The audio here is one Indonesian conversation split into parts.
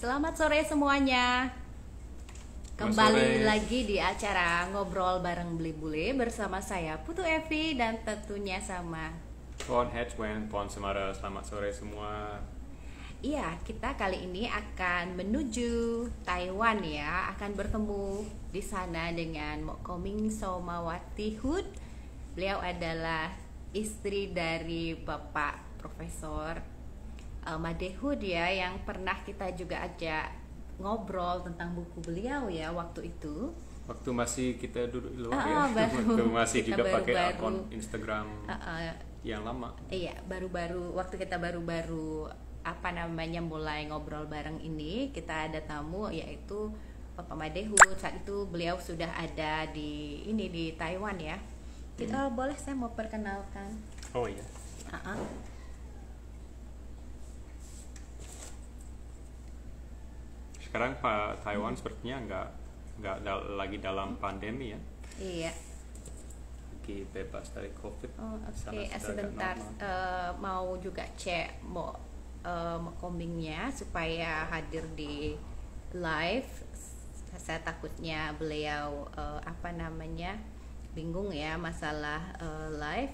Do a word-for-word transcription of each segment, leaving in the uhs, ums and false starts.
Selamat sore semuanya. Kembali lagi di acara Ngobrol Bareng Beli Bule bersama saya Putu Evi dan tentunya sama Puan Hedgewen, Puan Semara. Selamat sore semua. Iya, kita kali ini akan menuju Taiwan ya, akan bertemu di sana dengan Mok Koming Somawati Hud. Beliau adalah istri dari Bapak Profesor uh, Made Hud ya, yang pernah kita juga ajak ngobrol tentang buku beliau ya waktu itu. Waktu masih kita duduk di luar uh, ya, baru, waktu masih juga baru, pakai baru, akun Instagram uh, uh, yang lama. Iya, baru-baru waktu kita baru-baru apa namanya mulai ngobrol bareng ini, kita ada tamu yaitu Bapak Made Hud. Saat itu beliau sudah ada di ini di Taiwan ya. Kita, hmm. oh, boleh saya mau perkenalkan. Oh iya. Uh-uh. Sekarang Pak Taiwan hmm. sepertinya nggak nggak da- lagi dalam pandemi ya. Iya. Lagi bebas dari COVID. Oh, oke. Okay. Sebentar uh, mau juga cek mau uh, komingnya supaya hadir di live. Saya takutnya beliau uh, apa namanya bingung ya masalah uh, live.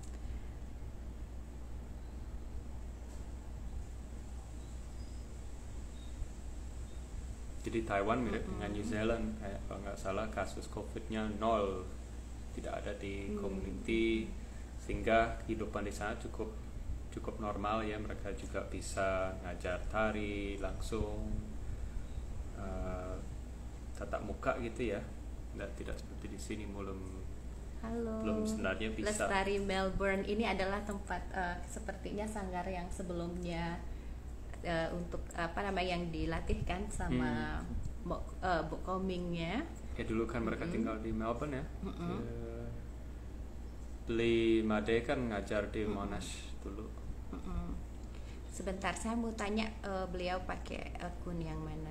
Jadi Taiwan mirip mm-hmm. dengan New Zealand, kayak kalau nggak salah kasus COVID-nya nol, tidak ada di mm. community, sehingga kehidupan di sana cukup cukup normal ya. Mereka juga bisa ngajar tari langsung, uh, tatap muka gitu ya, nggak tidak seperti di sini belum. Halo. Belum sebenarnya bisa. Lestari Melbourne ini adalah tempat uh, sepertinya sanggar yang sebelumnya uh, untuk apa namanya yang dilatihkan sama hmm. Bo, uh, Bu Komingnya. Ya dulu kan mereka mm-hmm. tinggal di Melbourne ya. Mm-hmm. ya Beli Made kan ngajar di mm-hmm. Monash dulu. Mm-hmm. Sebentar, saya mau tanya uh, beliau pakai akun yang mana?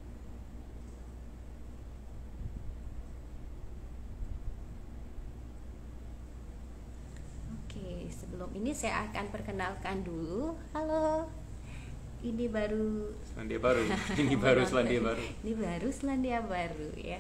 Oke, sebelum ini saya akan perkenalkan dulu. Halo. Ini baru Selandia Baru. Ini baru Selandia Baru. Ini baru Selandia Baru ya.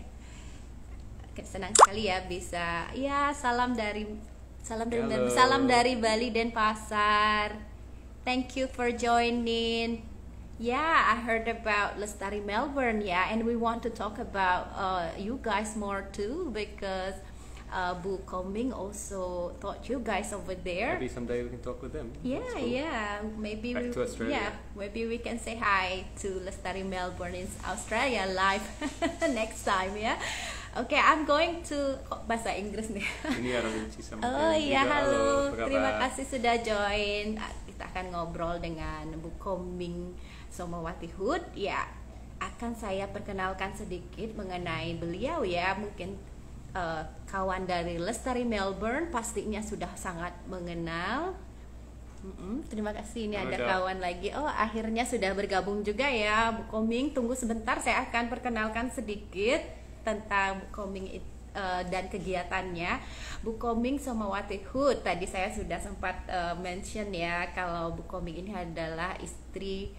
Senang sekali ya bisa. Ya, salam dari salam dari Halo. salam dari Bali Denpasar. Thank you for joining. Yeah, I heard about Lestari Melbourne ya, and we want to talk about uh, you guys more too because Uh, Bu Koming also taught you guys over there. Maybe someday we can talk with them. Yeah, yeah. Maybe Back we, to Australia. yeah, maybe we can say hi to Lestari Melbourne in Australia live next time ya. Yeah? Oke, okay, I'm going to oh, bahasa Inggris nih. Ini ada Vinci sama Oh iya, halo. halo. Terima kasih sudah join. Kita akan ngobrol dengan Bu Koming Somawati Hud. Ya, akan saya perkenalkan sedikit mengenai beliau ya. Mungkin Uh, kawan dari Lestari Melbourne pastinya sudah sangat mengenal. Mm-mm, terima kasih, ini ada kawan lagi. Oh, akhirnya sudah bergabung juga ya Bu Koming. Tunggu sebentar, saya akan perkenalkan sedikit tentang Bu Koming uh, dan kegiatannya. Bu Koming Somawati Hud, tadi saya sudah sempat uh, mention ya kalau Bu Koming ini adalah istri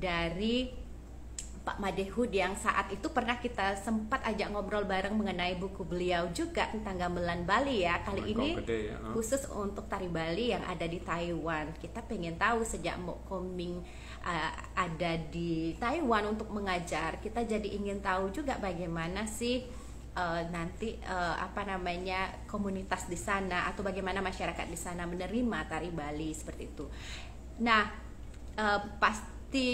dari Pak Made Hud yang saat itu pernah kita sempat ajak ngobrol bareng mengenai buku beliau juga tentang gamelan Bali ya. Kali ini gede, ya. khusus untuk tari Bali yang ada di Taiwan. Kita pengen tahu sejak Mok Koming uh, ada di Taiwan untuk mengajar, kita jadi ingin tahu juga bagaimana sih uh, nanti uh, apa namanya komunitas di sana atau bagaimana masyarakat di sana menerima tari Bali seperti itu. Nah, uh, pasti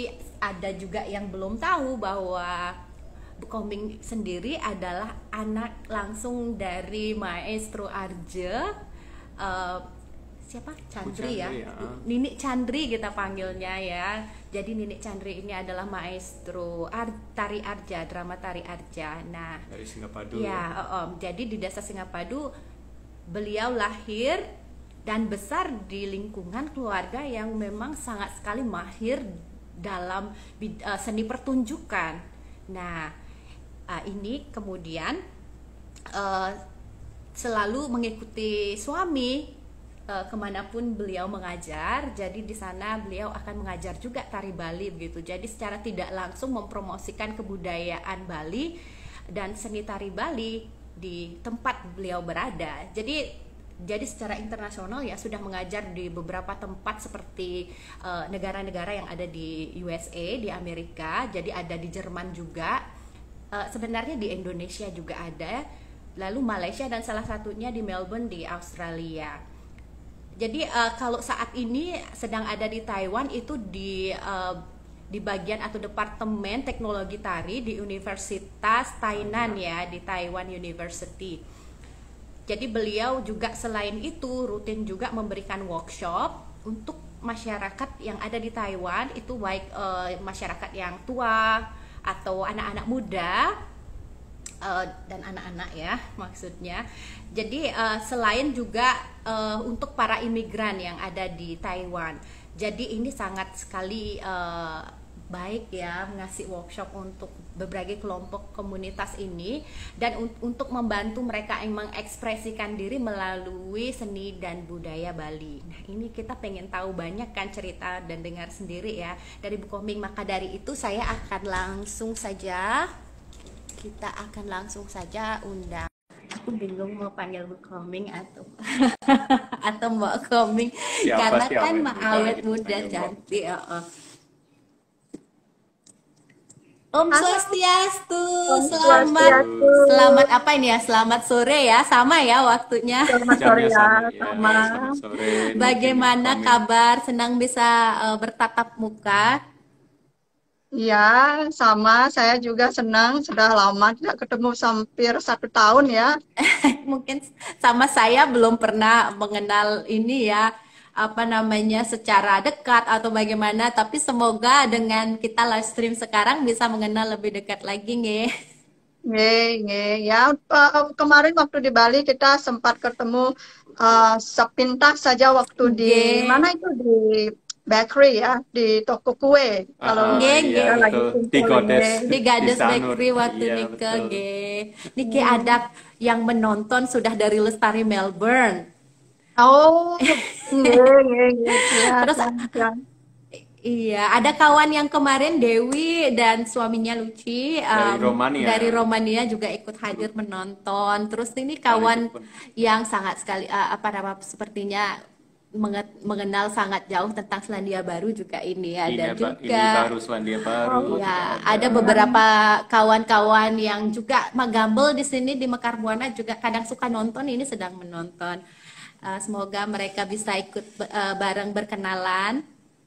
ada juga yang belum tahu bahwa Bu Koming sendiri adalah anak langsung dari Maestro Arja, uh, siapa Chandri ya, ya. Ninik Chandri kita panggilnya ya. Jadi Ninik Chandri ini adalah Maestro Ar- tari Arja, drama tari Arja. Nah, dari Singapadu. Ya, oh, oh. Jadi di desa Singapadu beliau lahir dan besar di lingkungan keluarga yang memang sangat sekali mahir dalam uh, seni pertunjukan. Nah, uh, ini kemudian uh, selalu mengikuti suami eh, kemanapun beliau mengajar. Jadi di sana beliau akan mengajar juga tari Bali begitu. Jadi secara tidak langsung mempromosikan kebudayaan Bali dan seni tari Bali di tempat beliau berada. Jadi jadi secara internasional ya sudah mengajar di beberapa tempat seperti eh, negara-negara yang ada di U S A, di Amerika. Jadi ada di Jerman juga. Eh, sebenarnya di Indonesia juga ada. Lalu Malaysia dan salah satunya di Melbourne di Australia. Jadi eh, kalau saat ini sedang ada di Taiwan itu di eh, di bagian atau departemen teknologi tari di Universitas Tainan ya, di Taiwan University. Jadi beliau juga selain itu rutin juga memberikan workshop untuk masyarakat yang ada di Taiwan, itu baik eh, masyarakat yang tua atau anak-anak muda eh, dan anak-anak ya maksudnya. Jadi eh, selain juga eh, untuk para imigran yang ada di Taiwan. Jadi ini sangat sekali eh, baik ya ngasih workshop untuk berbagai kelompok komunitas ini dan un untuk membantu mereka yang mengekspresikan diri melalui seni dan budaya Bali. Nah ini kita pengen tahu banyak kan cerita dan dengar sendiri ya dari Bu Koming. Maka dari itu saya akan langsung saja kita akan langsung saja undang. Aku bingung mau panggil Bu Koming atau atau Mbak Koming Siapa karena sih kan awet Mbak muda awet gitu, muda panggil Mbak. cantik. Uh -uh. Om Halo, Swastiastu, Om selamat Swastiastu. selamat apa ini ya? Selamat sore ya, sama ya waktunya. Selamat sore Jamnya ya, sama ya, sama. selamat sore mungkin Bagaimana Koming. kabar? Senang bisa uh, bertatap muka. Ya, sama. Saya juga senang. Sudah lama tidak ketemu, hampir satu tahun ya. Mungkin sama saya belum pernah mengenal ini ya, apa namanya secara dekat atau bagaimana, tapi semoga dengan kita live stream sekarang bisa mengenal lebih dekat lagi nih. Nge, nge. Ya, eh, kemarin waktu di Bali kita sempat ketemu eh, sepintas saja waktu di Nggih. mana itu di bakery ya, di toko kue. Ah, Kalau ah, Nggih, iya nggih. kita lagi betul, di kumpul Godes, nge. Di di Gades Sanur, Bakery waktu iya Nike, betul. nggih. Niki ada yang menonton sudah dari Lestari Melbourne. Oh, nge, nge, nge. Ya, Terus ya, ya. iya, ada kawan yang kemarin Dewi dan suaminya Luci Dari em, Romania. dari Romania juga ikut hadir menonton. Terus ini Kali kawan itu pun. yang sangat sekali eh, apa nama sepertinya menget- mengenal sangat jauh tentang Selandia Baru juga ini ada Ini, Pak, ini juga. baru Selandia Baru, Oh, juga Ya, ada. ada beberapa kawan-kawan yang juga magambel di sini di Mekar Buana juga kadang suka nonton, ini sedang menonton. Eh, semoga mereka bisa ikut eh, bareng berkenalan.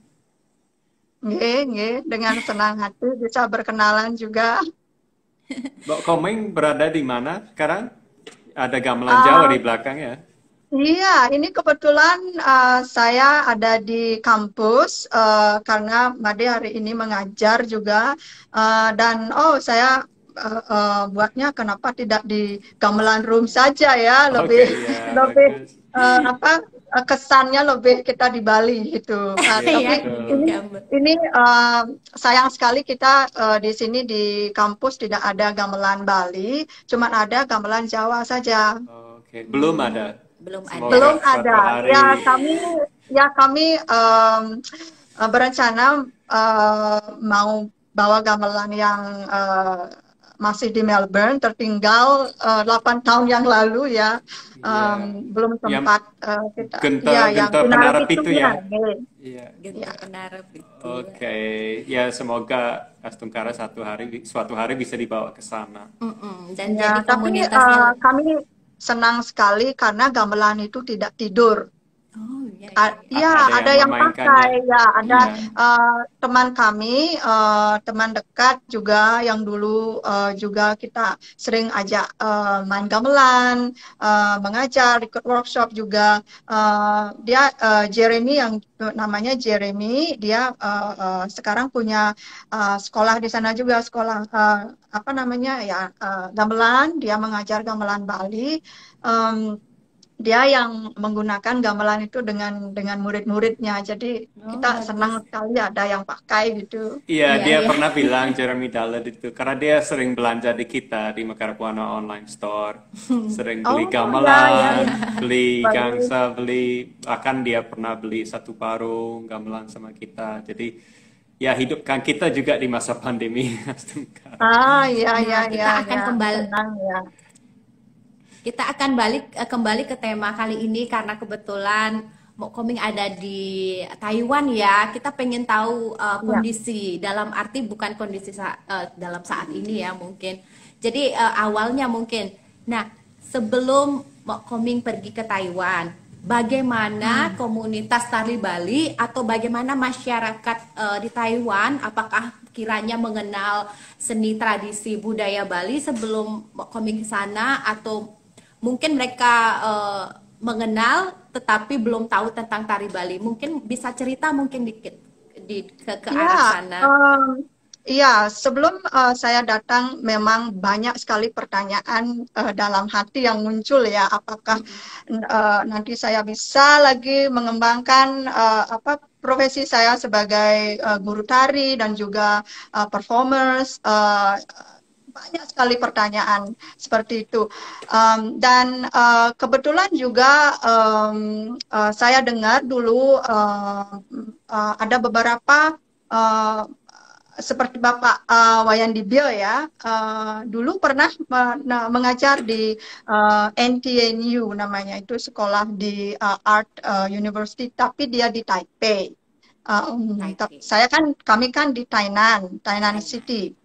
nge, nge. Dengan senang hati bisa berkenalan juga. Mbak Komeng berada di mana sekarang? Ada gamelan Ah, Jawa di belakang ya? Iya, ini kebetulan uh, saya ada di kampus uh, karena Made hari ini mengajar juga. Uh, dan oh saya uh, uh, buatnya kenapa tidak di gamelan room saja ya, Oke, lebih ya lebih bagus. uh, apa uh, kesannya lebih kita di Bali gitu. Uh, Iya Ya, tapi betul. ini gambar. ini uh, sayang sekali kita uh, di sini di kampus tidak ada gamelan Bali, cuman ada gamelan Jawa saja. Oke, belum ada. Belum ada. Semoga Belum suatu ada. hari. Ya kami ya kami em, eh, berencana eh, mau bawa gamelan yang eh, masih di Melbourne, tertinggal eh, delapan tahun yang lalu ya. Iya, Em, belum yang sempat eh, kita genta ya yang genta Pinara penara Pitu itu ya. ya. Nggih. Iya. Genta Ya. Penarap itu. Oke, ya semoga Astungkara satu hari suatu hari bisa dibawa ke sana. Mm-mm. Dan Ya, jadi tapi komunitasnya. eh, kami senang sekali karena gamelan itu tidak tidur. Oh iya, iya, A- iya. Ya, Ada ada yang yang memainkannya. pakai, ya, ada Iya. eh, teman kami, eh, teman dekat juga yang dulu eh, juga kita sering ajak eh, main gamelan, eh, mengajar, ikut workshop juga. Eh, dia eh, Jeremy yang namanya Jeremy, dia eh, eh, sekarang punya eh, sekolah di sana juga, sekolah eh, apa namanya ya eh, gamelan, dia mengajar gamelan Bali. Em, dia yang menggunakan gamelan itu dengan dengan murid-muridnya. Jadi Oh, kita bagus. senang sekali ada yang pakai gitu. Iya, Iya, dia iya. pernah bilang Jeremy Dalet itu karena dia sering belanja di kita di Mekar Buana Online Store, sering beli Oh ya ya gamelan, ya, beli baik. gangsa, beli bahkan dia pernah beli satu karung gamelan sama kita. Jadi ya hidupkan kita juga di masa pandemi. Mas Tungkar. Ah ya ya Nah, ya kita akan ya, kembali senang ya. kita akan balik eh, kembali ke tema kali ini karena kebetulan Mo Koming ada di Taiwan ya. Kita pengen tahu eh, Ya. kondisi dalam arti bukan kondisi sa- eh, dalam saat ini ya mungkin. Jadi eh, awalnya mungkin. Nah, sebelum Mo Koming pergi ke Taiwan, bagaimana Hmm. komunitas tari Bali atau bagaimana masyarakat eh, di Taiwan, apakah kiranya mengenal seni tradisi budaya Bali sebelum Mo Koming ke sana atau mungkin mereka eh, mengenal tetapi belum tahu tentang tari Bali. Mungkin bisa cerita mungkin dikit di ke, ke Ya, arah sana. em, iya, sebelum eh, saya datang memang banyak sekali pertanyaan eh, dalam hati yang muncul ya, apakah Mm-mm. n- eh, nanti saya bisa lagi mengembangkan eh, apa profesi saya sebagai eh, guru tari dan juga eh, performers. Eh, banyak sekali pertanyaan seperti itu. Em, dan eh, kebetulan juga em, eh, saya dengar dulu eh, eh, ada beberapa eh, seperti Bapak eh, Wayan Dibyo ya, eh, dulu pernah me- na- mengajar di eh, N T N U namanya, itu sekolah di eh, Art eh, University, tapi dia di Taipei. Eh, um, tap- Taipei, saya kan, kami kan di Tainan, Tainan Tainan. City.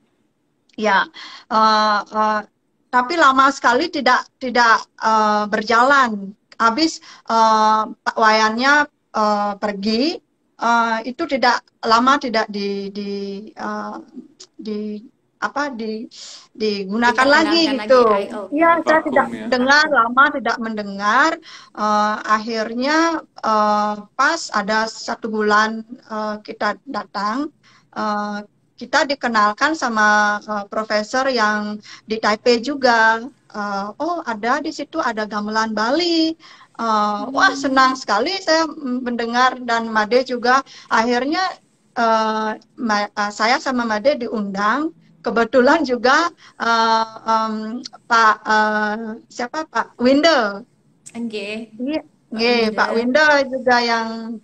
Ya, eh, eh, tapi lama sekali tidak tidak eh, berjalan. Habis eh, Pak Wayannya eh, pergi, eh, itu tidak lama tidak di di eh, di apa di digunakan lagi Diperkenalkan lagi. Ay, gitu. oke. Iya, saya tidak Vakum ya. dengar, Vakum. lama tidak mendengar. Eh, akhirnya eh, pas ada satu bulan eh, kita datang, eh, kita dikenalkan sama eh, profesor yang di Taipei juga. Eh, oh, ada di situ ada gamelan Bali. Eh, wah, senang Hmm, sekali saya mendengar, dan Made juga. Akhirnya eh, ma- eh, saya sama Made diundang. Kebetulan juga eh, em, Pak eh, siapa Pak Winde. oke. Iya, Pak nggih, Pak Winda, Winde juga yang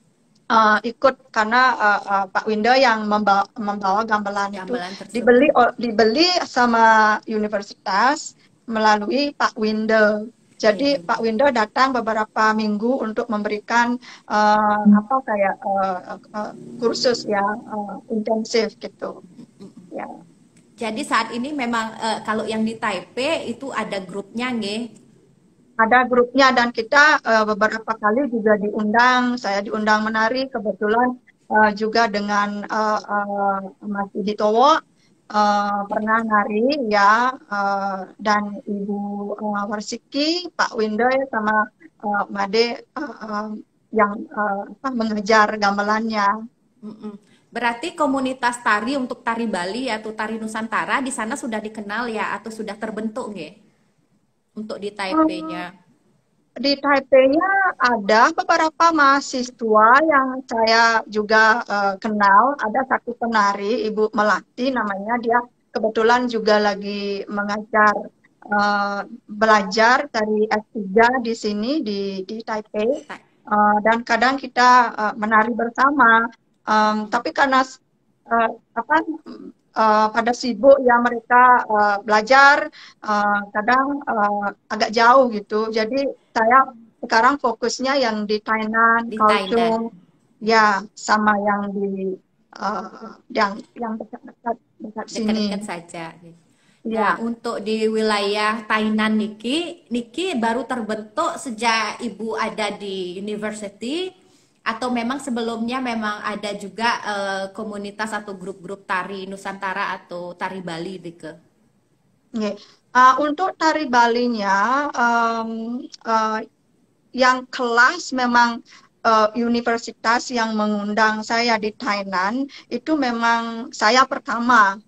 eh, ikut, karena eh, eh, Pak Winda yang membawa, membawa gamelan itu gamelan dibeli tersebut. o- dibeli sama universitas melalui Pak Winda. Iya, Jadi iya. Pak Winda datang beberapa minggu untuk memberikan eh, apa kayak eh, eh, kursus ya eh, intensif gitu. Ya, Jadi saat ini memang eh, kalau yang di Taipei itu ada grupnya nggih. ada grupnya, dan kita eh, beberapa kali juga diundang. Saya diundang menari kebetulan eh, juga dengan eh, eh, Mas Didi Towo eh, Jadi pernah nari ya, eh, dan Ibu eh, Warsiki, Pak Windoy sama eh, Made eh, eh, yang eh, apa, mengajar gamelannya. mm-mm. Berarti komunitas tari untuk tari Bali atau tari Nusantara di sana sudah dikenal ya atau sudah terbentuk nggih untuk di Eh, Taipei-nya. Di Taipei-nya ada beberapa mahasiswa yang saya juga eh, kenal. Ada satu penari, Ibu Melati namanya. Dia kebetulan juga lagi mengajar, eh, belajar dari S tiga di sini, di, di Taipei. Ta- Eh, dan kadang kita eh, menari bersama. Em, mm-mm. tapi karena eh, apa eh, pada sibuk ya mereka eh, belajar, eh, kadang eh, agak jauh gitu. Jadi saya sekarang fokusnya yang di Tainan, Di Thailand. Kaohsiung, ya, sama yang di eh, yang yang dekat-dekat dekat sini. Dekat-dekat saja. Nah, Ya, untuk di wilayah Tainan Niki, Niki baru terbentuk sejak Ibu ada di university atau memang sebelumnya memang ada juga eh, komunitas atau grup-grup tari Nusantara atau tari Bali Dike. nggih. Ah, untuk tari Balinya, em, eh, yang kelas memang eh, universitas yang mengundang saya di Thailand itu memang saya pertama.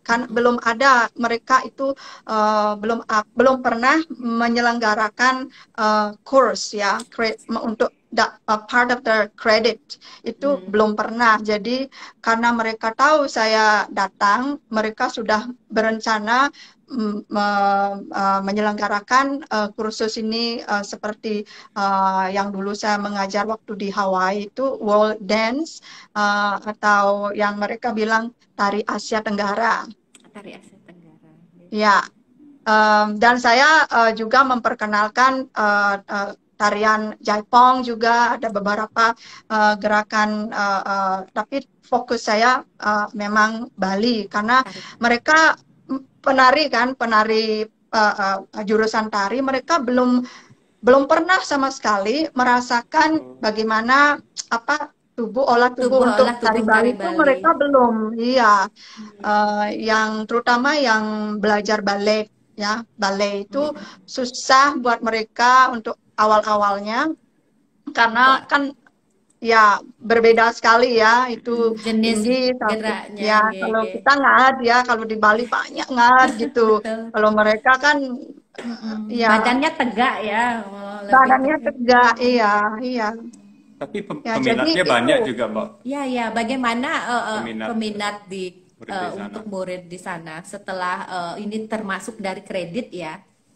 kan belum ada mereka itu uh, belum uh, belum pernah menyelenggarakan uh, course ya cre- untuk da- uh, part of the credit itu Hmm. belum pernah. Jadi karena mereka tahu saya datang, mereka sudah berencana mm, me- uh, menyelenggarakan uh, kursus ini uh, seperti uh, yang dulu saya mengajar waktu di Hawaii itu World Dance uh, atau yang mereka bilang tari Asia Tenggara. Tari Asia Tenggara. Ya, um, dan saya uh, juga memperkenalkan uh, uh, tarian Jaipong juga ada beberapa uh, gerakan, uh, uh, tapi fokus saya uh, memang Bali karena Tari. mereka mm, penari kan, penari uh, uh, jurusan tari, mereka belum belum pernah sama sekali merasakan bagaimana apa tubuh olah tubuh Tubuh untuk olah tari tubuh Bali tari itu Bali. mereka belum. Iya, Hmm. Eh, yang terutama yang belajar balet ya, balet itu Hmm. susah buat mereka untuk awal-awalnya karena Untuk kan ya berbeda sekali ya itu mm, jenis tinggi tapi geraknya, ya ge, kalau ge. kita ngad ya kalau di Bali banyak ngad gitu. Betul. Kalau mereka kan Mm-mm. ya Badannya tegak ya, oh, lebih badannya tegak. tegak, iya, iya. Tapi pem- Ya, jadi peminatnya itu. banyak juga, Mbak. Ya, ya. Bagaimana uh, uh, Peminat peminat di murid uh, di sana. untuk murid di sana setelah uh, ini termasuk dari kredit ya?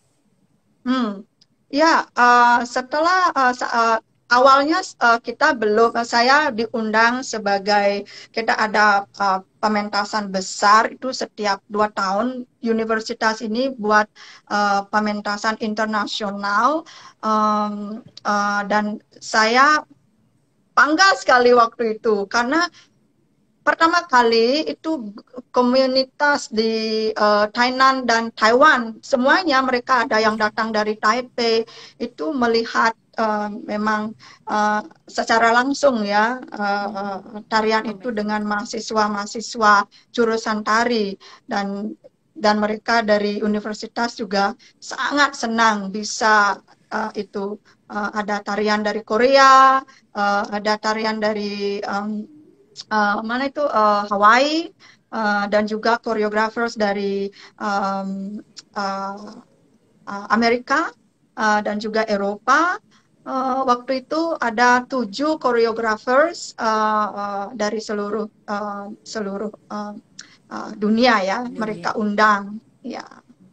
Hmm. Ya, uh, setelah uh, sa- uh, awalnya uh, kita belum, uh, saya diundang sebagai, kita ada uh, pementasan besar itu setiap dua tahun, universitas ini buat uh, pementasan internasional, um, uh, dan saya bangga sekali waktu itu, karena pertama kali itu komunitas di uh, Thailand dan Taiwan, semuanya mereka ada yang datang dari Taipei, itu melihat uh, memang uh, secara langsung ya uh, uh, tarian itu dengan mahasiswa-mahasiswa jurusan tari dan dan mereka dari universitas juga sangat senang bisa uh, itu uh, ada tarian dari Korea, uh, ada tarian dari um, uh, mana itu uh, Hawaii uh, dan juga choreographers dari um, uh, uh, Amerika uh, dan juga Eropa. Uh, waktu itu ada tujuh choreographers uh, uh, dari seluruh uh, seluruh uh, uh, dunia ya, Dunia. mereka undang. Ya,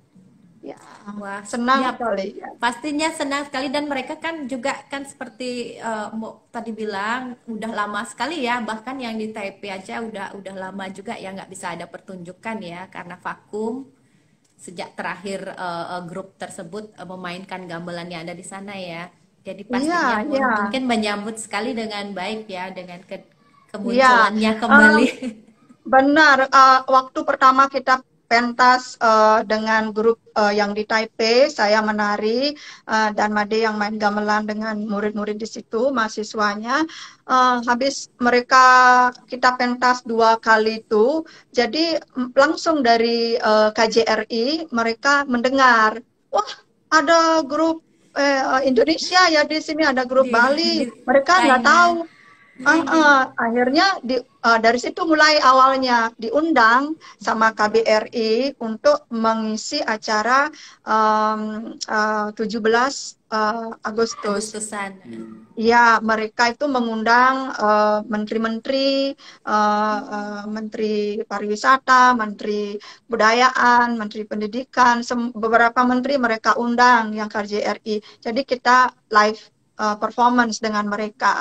ya, Wah, senang ya sekali. Ya. pastinya senang sekali dan mereka kan juga kan seperti uh, Mbok tadi bilang udah lama sekali ya, bahkan yang di Taipei aja udah udah lama juga ya nggak bisa ada pertunjukan ya karena vakum sejak terakhir uh, uh, grup tersebut uh, memainkan gamelan yang ada di sana ya. Jadi pastinya Iya, pun iya, mungkin menyambut sekali dengan baik ya dengan ke iya. kemunculannya Um, kembali. Benar, uh, waktu pertama kita pentas uh, dengan grup uh, yang di Taipei, saya menari uh, dan Made yang main gamelan dengan murid-murid di situ, mahasiswanya. Uh, habis mereka kita pentas dua kali itu, jadi mm, langsung dari uh, K J R I mereka mendengar, wah ada grup eh, Indonesia ya di sini, ada grup di, Bali, di mereka nggak China. tahu. Ah, ah, akhirnya di, ah, dari situ mulai awalnya diundang sama K B R I untuk mengisi acara um, ah, tujuh belas ah, Agustus. Agustusan. Ya, mereka itu mengundang eh, menteri-menteri, eh, eh, menteri pariwisata, menteri kebudayaan, menteri pendidikan, sem- beberapa menteri mereka undang yang K J R I. Jadi kita live eh, performance dengan mereka.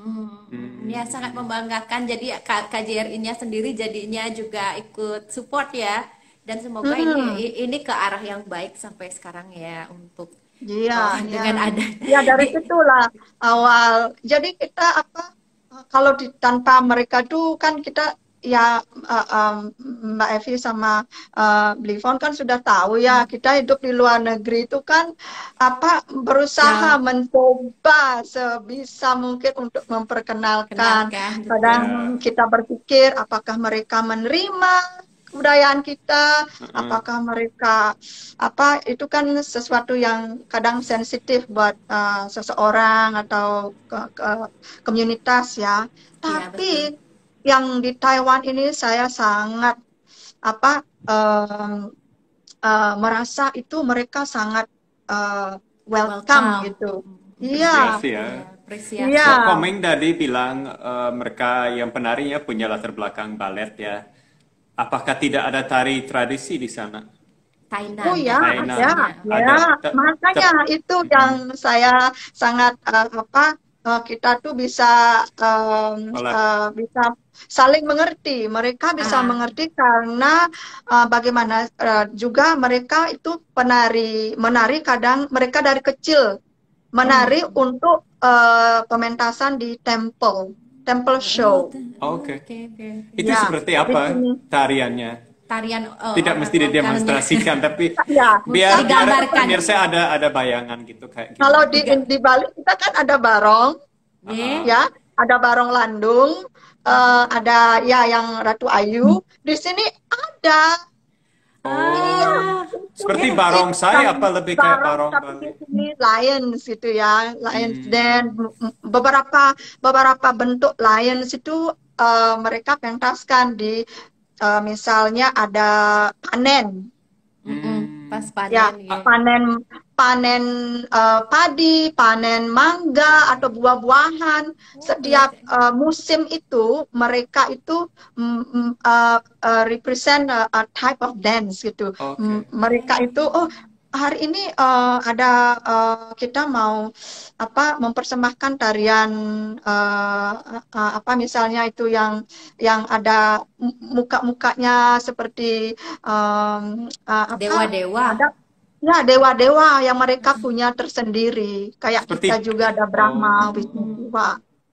Hmm, ya sangat membanggakan. Jadi K- KJRI-nya sendiri jadinya juga ikut support ya. Dan semoga ini Hmm. i- ini ke arah yang baik sampai sekarang ya untuk Iya, oh, iya. dengan ada Ya dari di situlah awal. Jadi kita apa kalau di, tanpa mereka tuh kan kita ya uh, um, Mbak Evi sama uh, Blivon kan sudah tahu ya kita hidup di luar negeri itu kan apa berusaha ya mencoba sebisa mungkin untuk memperkenalkan. kenalkan Kadang betul. Ya. kita berpikir apakah mereka menerima kebudayaan kita, Heeh. apakah mereka apa itu kan sesuatu yang kadang sensitif buat uh, seseorang atau ke, ke komunitas ya. Iya betul. Tapi yang di Taiwan ini saya sangat apa em, eh, merasa itu mereka sangat eh, welcome Welcome. gitu. Hmm, Iya, Apresiasi ya. ya, apresiasi. iya. Ko- Komeng tadi bilang eh, mereka yang penarinya punya latar belakang balet ya. Apakah tidak ada tari tradisi di sana? Tainan Oh ya ya, Thailand ada, maksudnya. ada. ya. Ta- Makanya ta- itu yang Mm-mm. saya sangat eh, apa eh, kita tuh bisa em, Olah. eh, bisa saling mengerti. Mereka bisa Ah, mengerti karena eh, bagaimana eh, juga mereka itu penari, menari kadang mereka dari kecil menari hmm. untuk eh, pementasan di temple, temple Oh, show. t- Oke. oke oke. Itu Ya, seperti di apa sini. tariannya? Tarian eh, Tidak orang mesti lokalnya. didemonstrasikan, tapi Ya, biar biar Digambarkan. pemirsa ada ada bayangan gitu kayak kalau gimana. di Diga- di Bali kita kan ada barong. Ye. Ya, ada Barong Landung, eh, ada ya yang Ratu Ayu. Di sini ada, iya, Oh, Ah, itu seperti ya. barongsai apa bukan lebih kayak barong barong tapi di Bali? sini lions gitu ya, lions Hmm. dan beberapa beberapa bentuk lions itu eh, mereka pentaskan di eh, misalnya ada panen. Mm-mm, pas Hmm. Ya, panen ya. panen panen eh, padi, panen mangga atau buah-buahan. Oh, Setiap berarti. eh, musim itu mereka itu mm, mm, eh, eh, represent a, a type of dance gitu. Oke. Mm, mereka itu oh hari ini eh, ada eh, kita mau apa mempersembahkan tarian eh, eh, apa misalnya itu yang yang ada mu- muka-mukanya seperti em, eh, apa Dewa-dewa. ada ya dewa-dewa yang mereka punya tersendiri. Kayak Seperti kita juga ada oh, Brahma, Wisnu, Hmm. Siwa.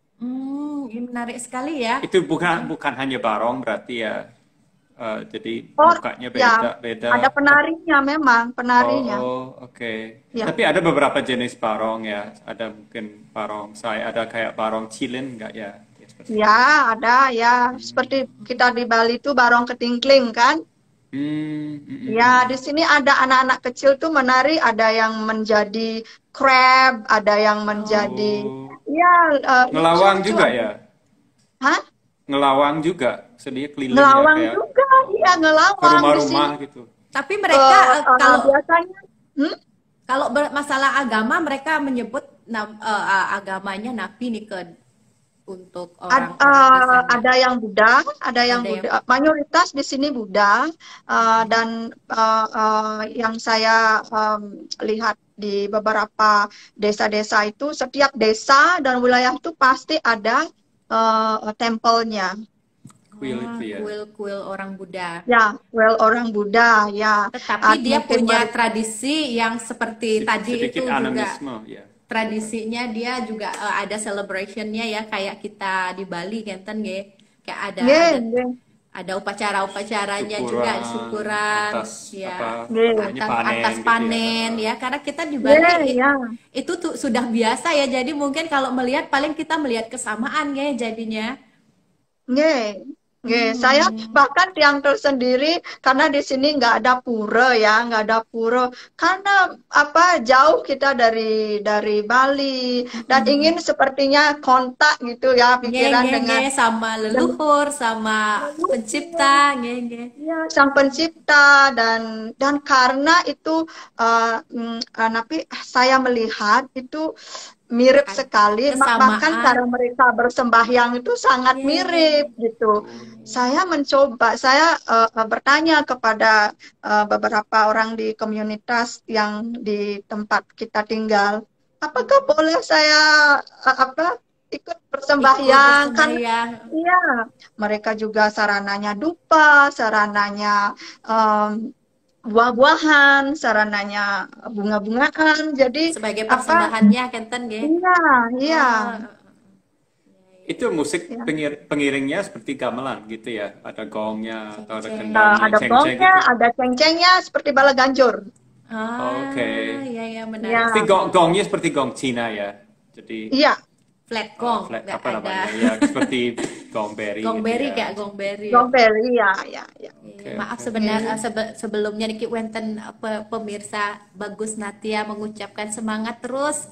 Hmm, ini menarik sekali ya. itu bukan bukan hanya barong berarti ya. Eh, jadi Oh mukanya ya, beda beda. ada penarinya memang, Oh, penarinya. oh, oke. Ya, Tapi ada beberapa jenis barong ya. Ada mungkin barong saya ada kayak barong cilin nggak ya? Ya seperti itu. ya ada ya. Seperti kita di Bali itu barong ketingkling kan? Hmm, mm, mm, Ya, mm. di sini ada anak-anak kecil tuh menari, ada yang menjadi crab, ada yang menjadi Oh, ya eh, ngelawang lucu-lucu. juga ya? Hah? Ngelawang juga, sedih keliling ya Ngelawang kayak juga, iya ke ngelawang di rumah-rumah sini. gitu. Tapi Eh, mereka eh, eh, kalau biasanya, hmm? kalau masalah agama mereka menyebut nam- eh, eh, agamanya Nabi nih ke untuk Ad- orang-orang di eh, sana. ada yang Buddha, ada yang Ada yang Buddha. Mayoritas di sini Buddha, eh, Mm-mm. dan eh, eh, yang saya em, lihat di beberapa desa-desa itu, setiap desa dan wilayah itu pasti ada eh, tempelnya. Kuil Wah, itu ya. kuil-kuil orang Buddha. Ya, well orang Buddha, ya. Tetapi Ad- dia mungkin punya mereka tradisi yang seperti Sedi- tadi Sedikit itu juga animisme ya. tradisinya dia juga eh, ada celebrationnya ya kayak kita di Bali Kenten ya. Kayak ada Nggih, ada nggih, ada upacara-upacaranya juga Syukuran syukuran atas ya apa nggih. namanya atas panen atas gitu ya. panen Heeh. ya karena kita di Bali Nggih, i- ya. itu tuh sudah biasa ya jadi mungkin kalau melihat paling kita melihat kesamaan ya jadinya. Nggih, nggih. Saya Hmm. bahkan yang tersendiri karena di sini nggak ada pura ya, nggak ada pura. Karena apa jauh kita dari dari Bali dan Mm-mm. ingin sepertinya kontak gitu ya Nge, pikiran nge, dengan nge, sama leluhur sama pencipta nge, nge. ya, Sang Pencipta dan dan karena itu eh, mm, eh, tapi saya melihat itu mirip Ada sekali ma- bahkan kesamaan cara mereka bersembahyang itu sangat ye mirip gitu. Oh. Saya mencoba, saya eh, eh, bertanya kepada eh, beberapa orang di komunitas yang di tempat kita tinggal, apakah boleh saya eh, apa ikut ikut bersembahyang? Kan bersembahyang iya, mereka juga sarananya dupa, sarananya em, buah-buahan, sarananya bunga-bungaan. Jadi sebagai apa? persembahannya Kenten nge. Iya, iya, Oh, Itu musik ya. pengir- pengiringnya seperti gamelan gitu ya. Ada gongnya atau ada ceng-ceng. Eh, kendangnya, ada ceng-ceng gongnya, gitu. ada cengcengnya seperti bala ganjur. Ah, Oke. ya ya menarik Ya, Tapi gong sekali. gongnya seperti gong Cina ya. Jadi iya, Flat oh, gong, flat nggak apa ada namanya ya seperti gong berry gong gitu berry ya. kayak gong berry. gombel, iya, iya, iya. Oke, Maaf oke. sebenarnya Iya. sebe- sebelumnya Niki Wenten pe- pemirsa Bagus Natia mengucapkan semangat terus ke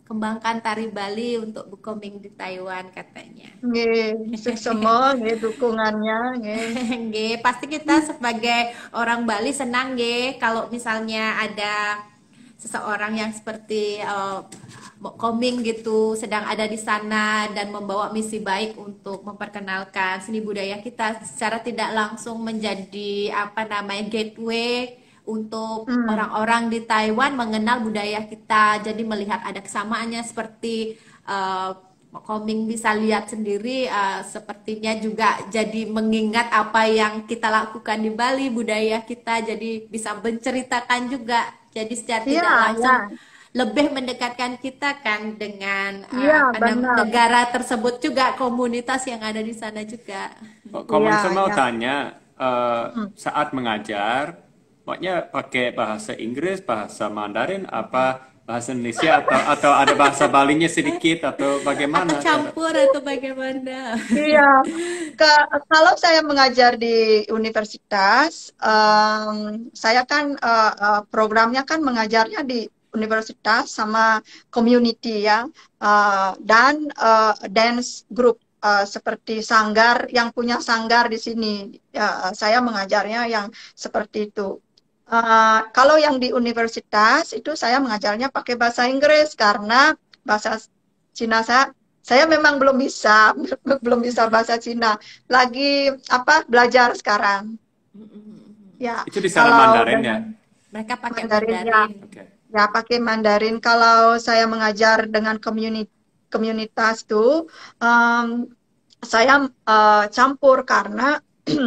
kembangkan tari Bali untuk Bukoming di Taiwan katanya. Nggih, suksema nggih dukungannya nggih. Nggih, pasti kita sebagai orang Bali senang nggih kalau misalnya ada seseorang yang seperti uh, Koming gitu sedang ada di sana dan membawa misi baik untuk memperkenalkan seni budaya kita secara tidak langsung menjadi apa namanya gateway untuk Hmm. orang-orang di Taiwan mengenal budaya kita. Jadi melihat ada kesamaannya seperti uh, Koming bisa lihat sendiri, uh, sepertinya juga jadi mengingat apa yang kita lakukan di Bali, budaya kita jadi bisa menceritakan juga. Jadi secara Iya, tidak langsung ya. lebih mendekatkan kita kan dengan uh, Iya, apa nam- benar. negara tersebut juga, komunitas yang ada di sana juga. Kalau Iya, saya mau ya. tanya, eh, Hmm. saat mengajar, makanya pakai bahasa Inggris, bahasa Mandarin, apa bahasa Indonesia, atau atau ada bahasa Balinya sedikit, atau Atau bagaimana? campur atau bagaimana? Iya, Ke- kalau saya mengajar di universitas, em, saya kan eh, eh, programnya kan mengajarnya di universitas sama community ya, Eh, dan eh, dance group eh, seperti sanggar yang punya sanggar di sini. Ya, saya mengajarnya yang seperti itu. Eh, kalau yang di universitas itu saya mengajarnya pakai bahasa Inggris karena bahasa Cina saya saya memang belum bisa, belum bisa bahasa Cina. Lagi apa belajar sekarang. Ya, Itu di sana kalau Mandarin ya? dengan Mereka pakai Mandarin ya, Mandarin. Oke. ya pakai Mandarin. Kalau saya mengajar dengan community komunitas tuh, em, saya eh, campur karena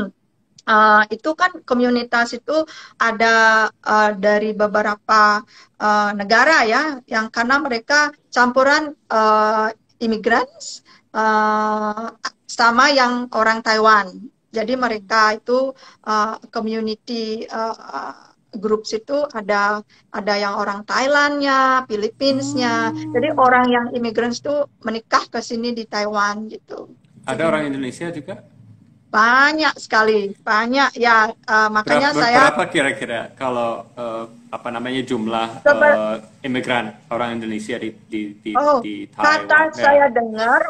eh, itu kan komunitas itu ada eh, dari beberapa eh, negara ya, yang karena mereka campuran eh, imigran eh, sama yang orang Taiwan. Jadi mereka itu uh, community uh, groups itu ada ada yang orang Thailandnya, Philippines-nya. Jadi Oh, orang yang immigrants itu menikah ke sini di Taiwan gitu. Ada jadi orang Indonesia juga? Banyak sekali, banyak ya. Uh, makanya Berapa, saya berapa kira-kira kalau eh, apa namanya jumlah sebe- eh, imigran orang Indonesia di di di, oh, di kata Taiwan? saya Ya. dengar,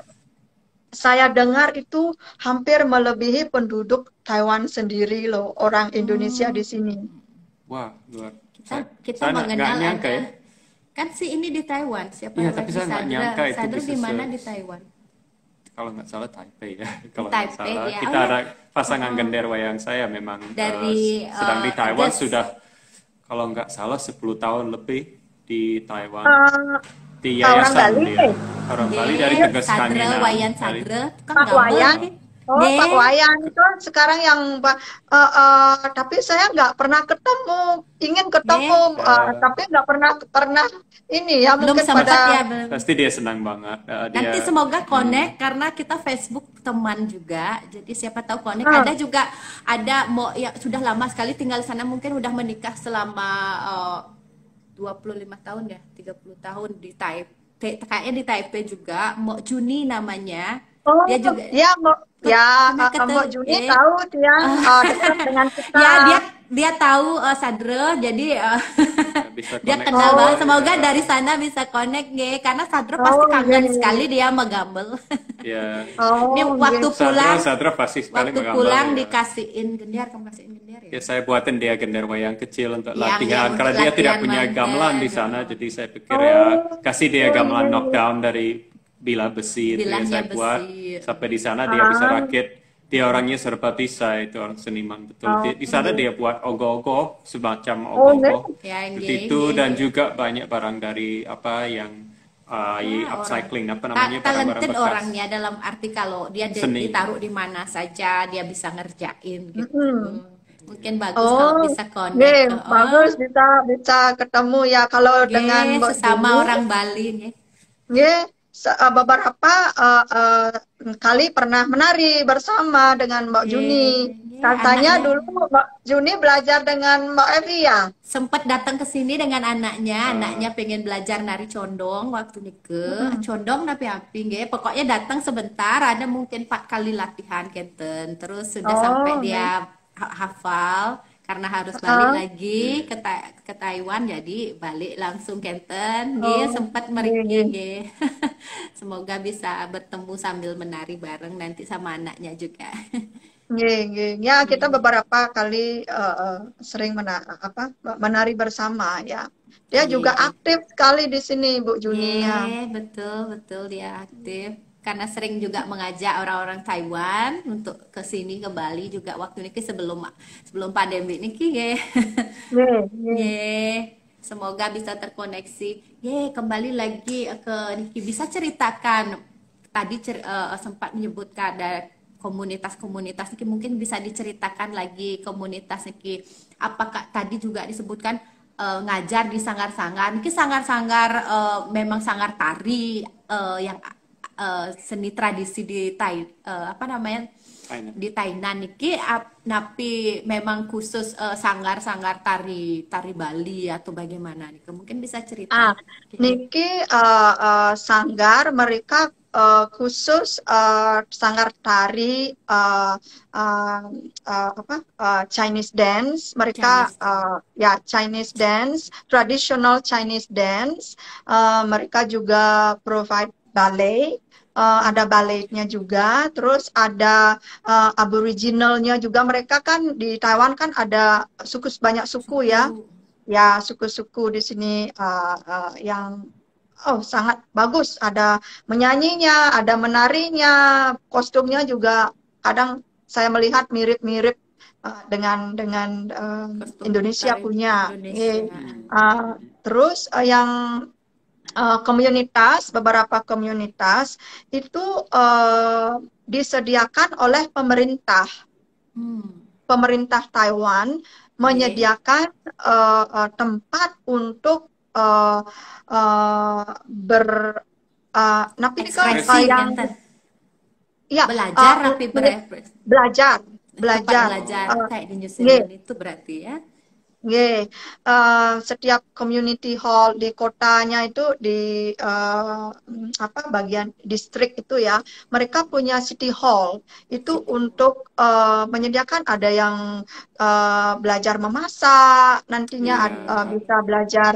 saya dengar itu hampir melebihi penduduk Taiwan sendiri loh, orang Indonesia di sini. Wah, luar. kita Saya, kita saya nggak nggak mengenal nyangka ada ya. kan si ini di Taiwan, siapa Iya, tapi lagi, saya nggak Sandra nyangka itu Sandra bisa di mana se- di Taiwan? kalau nggak salah Taipei ya. Di Kalau nggak Taipei salah ya. kita Oh ya. ada pasangan Oh, gender wayang saya memang eh, dari sedang di eh, Taiwan Agus. sudah kalau nggak salah sepuluh tahun lebih di Taiwan. Uh, Di orang yayasan Bali, dia. Orang Bali dari Nggih, Tegas Sadra, Kangenan. Wayan Dari Sadra, kan Pak gamel Wayan. nggih. Oh, Pak Nggih, Wayan itu sekarang yang Pak, eh, eh, tapi saya nggak pernah ketemu, ingin nggih. ketemu, eh, eh, tapi nggak pernah pernah ini ya Belum mungkin sempat ya, pada belum. pasti dia senang banget. Eh, dia Nanti semoga hmm, connect karena kita Facebook teman juga. Jadi siapa tahu connect. ah, Ada juga ada mau ya sudah lama sekali tinggal di sana, mungkin udah menikah selama eh, dua puluh lima tahun ya, tiga puluh tahun di Taipei. Kayaknya di Taipei juga, Mo Juni namanya. oh Dia juga ya Mbak Pe- ya pernah eh, Mbak ketemu Juni eh tahu dia eh, dekat dengan kita. ya dia dia tahu eh, Sadra, jadi eh, bisa dia connect kenal Oh, banget. juga Semoga ya. dari sana bisa connect nge, karena Sadra pasti oh kangen iya, sekali dia sama Gambel. Ya, Ini oh waktu iya. Sadra pulang, Sadra pasti sekali waktu menggambar pulang ya. dikasihin gendar, kamu kasihin gendar Ya ya? saya buatin dia gender wayang kecil untuk Yang yang latihan untuk karena dia tidak latihan punya gamelan di mandan. sana, Oh, jadi saya pikir ya Oh, kasih dia oh gamelan iya. knockdown dari bilah besi itu yang bilangnya saya buat besi. sampai di sana dia bisa Ah, rakit. Dia orangnya serba bisa, itu orang seniman betul. Di, oh, di sana dia buat ogoh-ogoh semacam oh nggih. ogoh-ogoh Ya, nggih, begitu nggih. dan juga banyak barang dari apa yang uh, i- Ya, orang upcycling apa ta- namanya barang-barang talented bekas orangnya, dalam arti kalau dia di- seni. ditaruh di mana saja dia bisa ngerjain gitu. Mm-mm. Mungkin bagus kalau Oh, bisa connect. nggih, Oh, bagus bisa bisa ketemu ya kalau dengan nggih, Mbak sesama Juni. orang Bali nggih. Nggih, se- eh, beberapa eh, eh, kali pernah menari bersama dengan Mbak Juni. Nggih, nggih, Katanya anaknya dulu Mbak Juni belajar dengan Mbak Evi ya. sempat datang ke sini dengan anaknya, Uh, anaknya pengen belajar nari condong waktu nike, Mm-mm. condong tapi api nggih. Pokoknya datang sebentar, ada mungkin empat kali latihan kenten, terus sudah sampai Oh, nggih. dia ha- hafal. karena harus balik Uh, lagi ke Ta- ke Taiwan, jadi balik langsung Kenten nggih, oh, sempat nggih, meriki nggih. nggih. Semoga bisa bertemu sambil menari bareng nanti sama anaknya juga. Nggih, nggih. Ya, kita Nggih. beberapa kali eh, eh, sering mena apa menari bersama ya. Dia Nggih, juga nggih. aktif sekali di sini, Bu Juni ya. Nggih, betul, betul dia aktif. Karena sering juga mengajak orang-orang Taiwan untuk ke sini ke Bali juga waktu ini sebelum sebelum pandemi niki nggih. Nggih, nggih. Nggih. Semoga bisa terkoneksi. Ye, kembali lagi ke Niki, bisa ceritakan tadi cer- eh, sempat menyebutkan ada komunitas-komunitas Niki, mungkin bisa diceritakan lagi komunitas Niki. Apakah tadi juga disebutkan eh, ngajar di sanggar-sanggar. Niki sanggar-sanggar eh, memang sanggar tari eh, yang eh, seni tradisi di Tai eh, apa namanya? Thailand. Di Tainan niki ap- napi memang khusus eh, sanggar-sanggar tari tari Bali atau bagaimana nih? Mungkin bisa cerita. Ah, Oke. niki eh, eh, sanggar mereka eh, khusus eh, sanggar tari eh, eh, eh, apa eh, Chinese dance. Mereka Chinese. eh, ya Chinese dance, traditional Chinese dance. Eh, mereka juga provide ballet. Eh, ada balletnya juga, terus ada eh, aboriginalnya juga. Mereka kan di Taiwan kan ada suku banyak suku ya. Suku. Ya, suku-suku di sini uh, uh, yang oh sangat bagus. Ada menyanyinya, ada menarinya, kostumnya juga kadang saya melihat mirip-mirip uh, dengan dengan uh, Kostum Indonesia tari punya. Indonesia. Eh, uh, terus uh, yang uh, komunitas, beberapa komunitas itu uh, disediakan oleh pemerintah Hmm. pemerintah Taiwan Nggih. menyediakan uh, uh, tempat untuk uh, uh, ber uh, napi nika, uh, Ekspresi yang enten. ya Belajar uh, tapi menye- berekspres. belajar Tempat belajar belajar uh, kayak di New nggih, Zealand itu berarti ya. nggih. Uh, setiap community hall di kotanya itu di uh, apa bagian distrik itu ya, mereka punya city hall itu City. untuk uh, menyediakan ada yang uh, belajar memasak, nantinya Iya. ad- uh, bisa belajar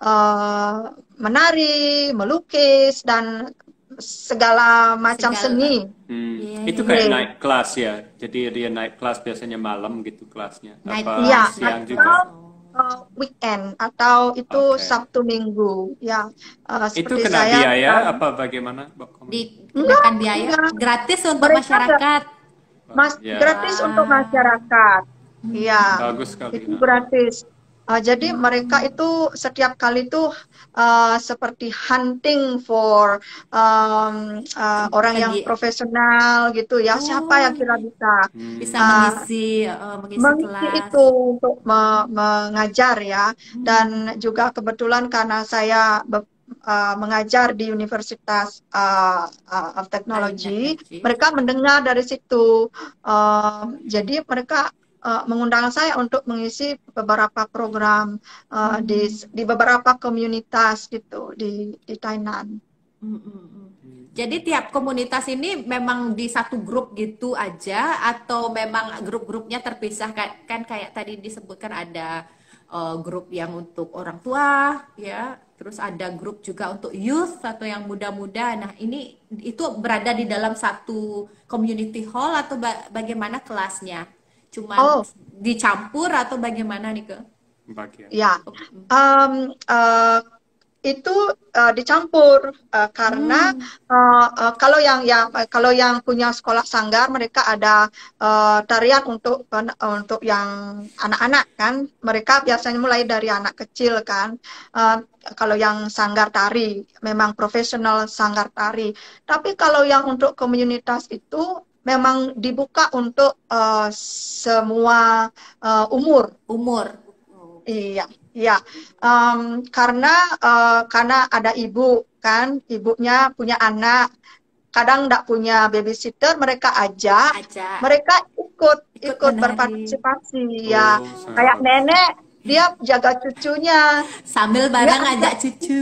uh, menari, melukis dan segala macam Segala. seni. Hmm, Iya, itu iya, iya. kayak Nggih. night class ya. Jadi dia night class biasanya malam gitu kelasnya. Night Apa Iya, class, night siang class. atau juga? Oh. uh, weekend atau itu Oke. Sabtu Minggu. Ya, uh, Itu seperti kena saya biaya sekarang. apa bagaimana, Mbak Komen? Enggak, Dikenakan biaya enggak. gratis untuk Mereka enggak, masyarakat. Wah, mas ya, gratis untuk Wah. masyarakat. Iya, bagus sekali. itu Nah. gratis. Uh, jadi mereka itu setiap kali itu uh, seperti hunting for um, uh, orang yang Kegi. profesional gitu ya. Siapa Oh, yang kira bisa bisa Hmm, uh, mengisi eh, mengisi mengisi kelas. itu untuk me- mengajar ya. Hmm. Dan juga kebetulan karena saya be- uh, mengajar di Universitas uh, uh, of Technology, Teknologi. mereka mendengar dari situ. Um, jadi mereka uh, mengundang saya untuk mengisi beberapa program uh, di Hmm. di beberapa komunitas gitu di di Tainan. Hmm, hmm, hmm. Jadi tiap komunitas ini memang di satu grup gitu aja atau memang grup-grupnya terpisah kan, kan kayak tadi disebutkan ada eh, grup yang untuk orang tua ya, terus ada grup juga untuk youth atau yang muda-muda. Nah, ini itu berada di dalam satu community hall atau ba- bagaimana kelasnya? Cuman Oh, dicampur atau bagaimana nih ke? bagian. ya. Oh, Um, uh, itu uh, dicampur uh, karena hmm, uh, uh, kalau yang yang uh, kalau yang punya sekolah sanggar mereka ada uh, tarian untuk pen- untuk yang anak-anak kan mereka biasanya mulai dari anak kecil kan. Uh, kalau yang sanggar tari memang profesional sanggar tari, tapi kalau yang untuk komunitas itu memang dibuka untuk uh, semua uh, umur. umur. Oh, oke. Iya, iya. Em, karena eh, karena ada ibu kan, ibunya punya anak, kadang nggak punya babysitter, mereka ajak, Aja mereka ikut ikut ikut menari. berpartisipasi ya. Oh, sangat Kayak bagus. nenek, dia jaga cucunya. Sambil Dia bareng ajak ngajak cucu.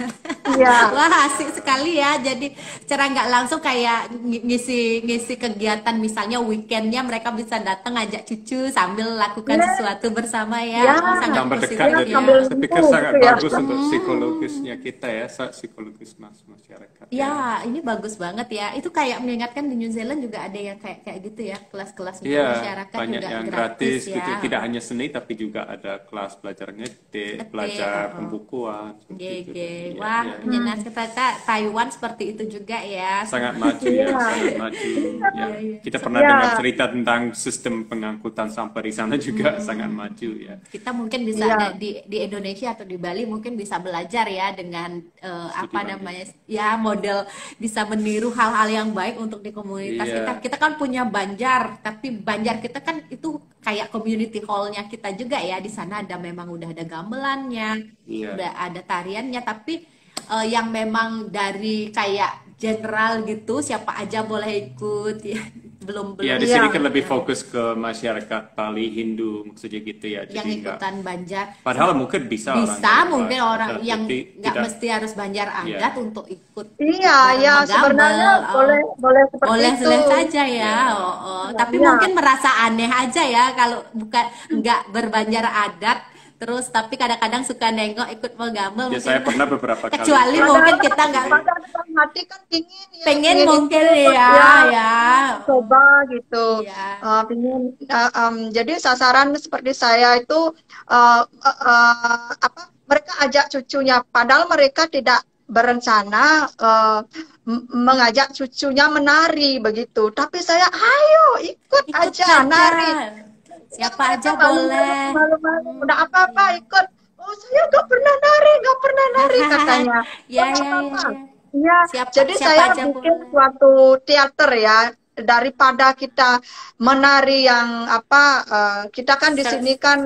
iya. Wah, asik sekali ya. Jadi secara nggak langsung kayak ng- ngisi ngisi kegiatan, misalnya weekendnya mereka bisa datang ngajak cucu sambil lakukan Iya, sesuatu bersama ya, ya. Oh, sangat Tambah dekat, positif dia jadi sambil ya. saya pikir nunggu sangat gitu ya. bagus untuk Hmm. psikologisnya kita ya, sa- psikologis mas masyarakat ya. Ya, ini bagus banget ya. Itu kayak mengingatkan di New Zealand juga ada yang kayak kayak gitu ya. Kelas-kelas untuk Iya, masyarakat banyak juga yang gratis gratis gitu. ya. Tidak hanya seni tapi juga ada kelas belajar ngetik, Ngetik, belajar oh, oh. pembukuan seperti itu. Dan G G. iya, Wah, iya, iya. menyenangkan. Hmm. Ternyata Taiwan seperti itu juga ya. Sangat Semua. maju ya, Iya, sangat maju ya. Iya, iya. Kita pernah Semua. iya, dengar cerita tentang sistem pengangkutan sampah di sana juga sangat Hmm. maju ya. Kita mungkin bisa iya, ada di di Indonesia atau di Bali mungkin bisa belajar ya dengan eh, Studi apa banding. namanya ya model, bisa meniru hal-hal yang baik untuk di komunitas kita. Iya, Kita kan punya Banjar, tapi Banjar kita kan itu kayak community hall-nya kita juga ya. Di sana ada, memang udah ada gamelannya, iya. udah ada tariannya, tapi eh, yang memang dari kayak general gitu, siapa aja boleh ikut ya. Belum Ya, belum di sini iya, kan lebih ya, fokus ke masyarakat Bali Hindu maksudnya gitu ya. yang Jadi enggak. ikutan Banjar. Padahal mungkin bisa orang Bisa dari mungkin luar orang ada, yang tapi nggak tidak. mesti harus Banjar Ya, adat untuk ikut iya, bareng ya menggambel. sebenarnya Oh, boleh boleh seperti boleh itu. boleh saja ya. ya. Oh, oh. Tapi Iya, mungkin merasa aneh aja ya kalau bukan nggak berbanjar adat. Terus tapi kadang-kadang suka nengok ikut menggambel Ya, saya mungkin. pernah beberapa kali Kecuali ikut mungkin padahal kita nggak sendiri. padahal dalam hati kan pingin ya, pengen pingin mungkin ikut ya ya, ya. Oh, coba gitu. iya. Uh, pingin uh, um, jadi sasaran seperti saya itu uh, uh, uh, apa mereka ajak cucunya, padahal mereka tidak berencana uh, m- mengajak cucunya menari begitu. Tapi saya, ayo ikut Ikut aja saja. nari. Ya, Siapa mereka aja malu-malu, boleh. malu-malu. Hmm, Udah apa-apa iya. ikut. Oh, saya nggak pernah nari, nggak pernah nari katanya. Ya Oh, nggak ya ya apa-apa. ya. Iya, Siapa jadi siapa saya aja bikin boleh. suatu teater ya, daripada kita menari yang apa, eh, kita kan di Ser- sini kan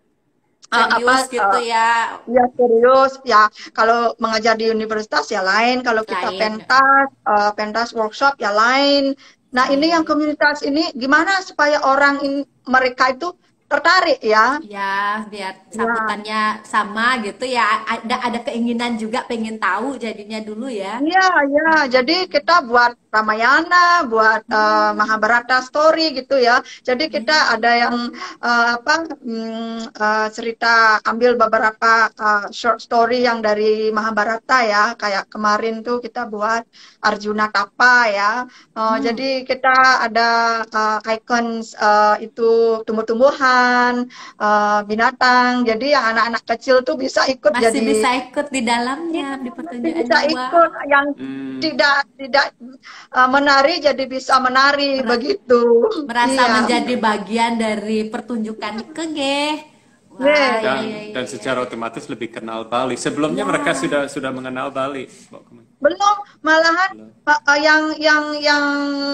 eh, apa, serius gitu eh, ya, ya serius ya. Kalau mengajar di universitas ya lain, kalau kita lain. pentas, eh, pentas workshop ya lain. Nah, ini yang Oke. komunitas ini gimana supaya orang in- mereka itu tertarik ya? Ya, biar Ya, sambutannya sama gitu ya. Ada ada keinginan juga pengen tahu jadinya dulu ya. iya, iya. Jadi kita buat Ramayana, buat eh, Mahabharata story gitu ya. Jadi kita ada yang eh, apa mm, eh, cerita, ambil beberapa eh, short story yang dari Mahabharata ya. Kayak kemarin tuh kita buat Arjuna Tapa ya. Eh, Hmm, jadi kita ada eh, icons eh, itu tumbuh-tumbuhan, eh, binatang. Jadi yang anak-anak kecil tuh bisa ikut masih jadi. bisa ikut di Iya, dalamnya di masih pertunjukannya. bisa ikut, Wah, yang Hmm, tidak tidak uh, menari jadi bisa menari mer- begitu. merasa Iya, menjadi bagian dari pertunjukan itu nggih. Wah, yeah. ya dan ya ya dan ya. secara otomatis lebih kenal Bali. Sebelumnya mereka Ya, sudah sudah mengenal Bali. Mbak Kumen. Belum, malahan Belum. uh, uh, yang yang yang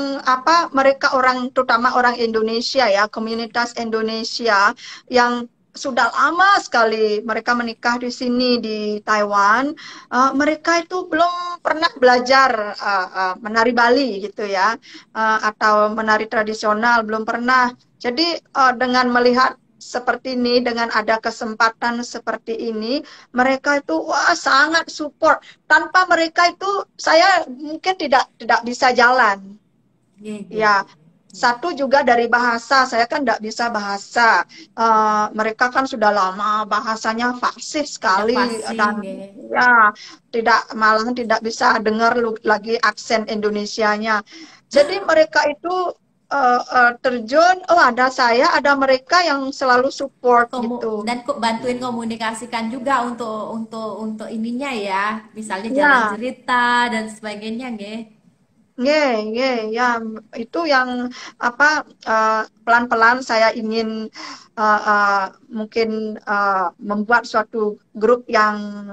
apa mereka orang, terutama orang Indonesia ya, komunitas Indonesia yang sudah lama sekali mereka menikah di sini di Taiwan, uh, mereka itu belum pernah belajar uh, uh, menari Bali gitu ya, uh, atau menari tradisional belum pernah. Jadi uh, dengan melihat seperti ini, dengan ada kesempatan seperti ini, mereka itu wah sangat support. Tanpa mereka itu saya mungkin tidak tidak bisa jalan. nggih nggih Ya, nggih. Nggih. satu juga dari bahasa, saya kan tidak bisa bahasa. Eh, mereka kan sudah lama bahasanya fasih Sudah sekali fasih dan nggih. ya tidak, malahan tidak bisa dengar lu- lagi aksen Indonesianya. Jadi mereka itu eh, eh, terjun, oh ada saya, ada mereka yang selalu support Komu gitu. dan kok bantuin Hmm. komunikasikan juga untuk untuk untuk ininya ya, misalnya jalan Ya. cerita dan sebagainya nggih. Nge, nge, ya itu yang apa eh, pelan-pelan saya ingin eh, eh, mungkin eh, membuat suatu grup yang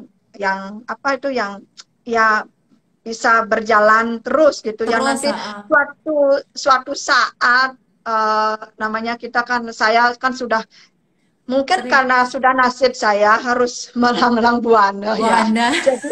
yang apa itu yang ya bisa berjalan terus gitu ya, Terus nanti heeh. suatu suatu saat eh, namanya kita kan, saya kan sudah mungkin Sering karena sudah nasib saya harus melanglang buana ya, Buana. jadi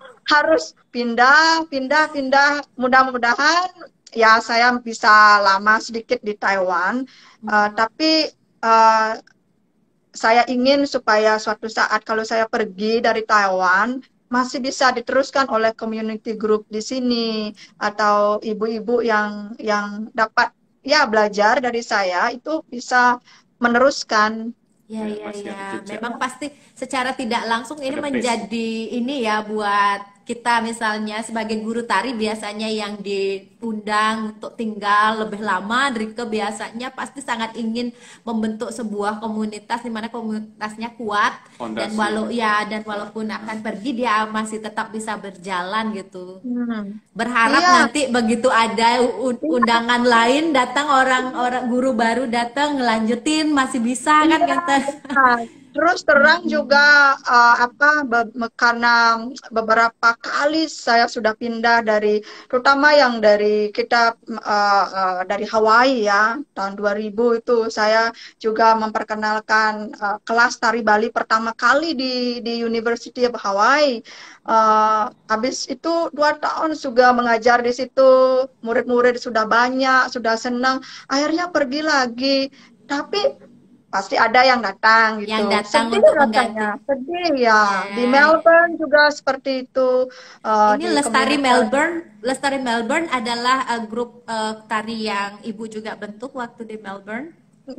harus pindah, pindah, pindah. Mudah-mudahan ya saya bisa lama sedikit di Taiwan. Eh, tapi eh, saya ingin supaya suatu saat kalau saya pergi dari Taiwan masih bisa diteruskan oleh community group di sini atau ibu-ibu yang yang dapat ya belajar dari saya itu bisa meneruskan. Ya, Ya, ya, masih ya. ada jejak, Memang pasti secara tidak langsung ini ada base. menjadi ini ya buat kita misalnya sebagai guru tari biasanya yang diundang untuk tinggal lebih lama, Drike biasanya pasti sangat ingin membentuk sebuah komunitas di mana komunitasnya kuat dan Fondasi. walau ya dan walaupun akan pergi dia masih tetap bisa berjalan gitu. Hmm. Berharap Iya, nanti begitu ada u- undangan lain datang orang-orang guru baru datang ngelanjutin masih bisa kan iya, kata. benar. Terus terang juga eh, apa be- me- karena beberapa kali saya sudah pindah dari terutama yang dari kita eh, eh, dari Hawaii ya tahun dua ribu itu saya juga memperkenalkan eh, kelas tari Bali pertama kali di di University of Hawaii. Eh, habis itu dua tahun juga mengajar di situ, murid-murid sudah banyak, sudah senang. Akhirnya pergi lagi. Tapi pasti ada yang datang Yang gitu. datang Sedih untuk mengganti. rasanya, sedih ya. Di Ya, Melbourne juga seperti itu, eh, ini di Lestari komunitas. Melbourne. Lestari Melbourne adalah eh, grup eh, tari yang ibu juga bentuk waktu di Melbourne.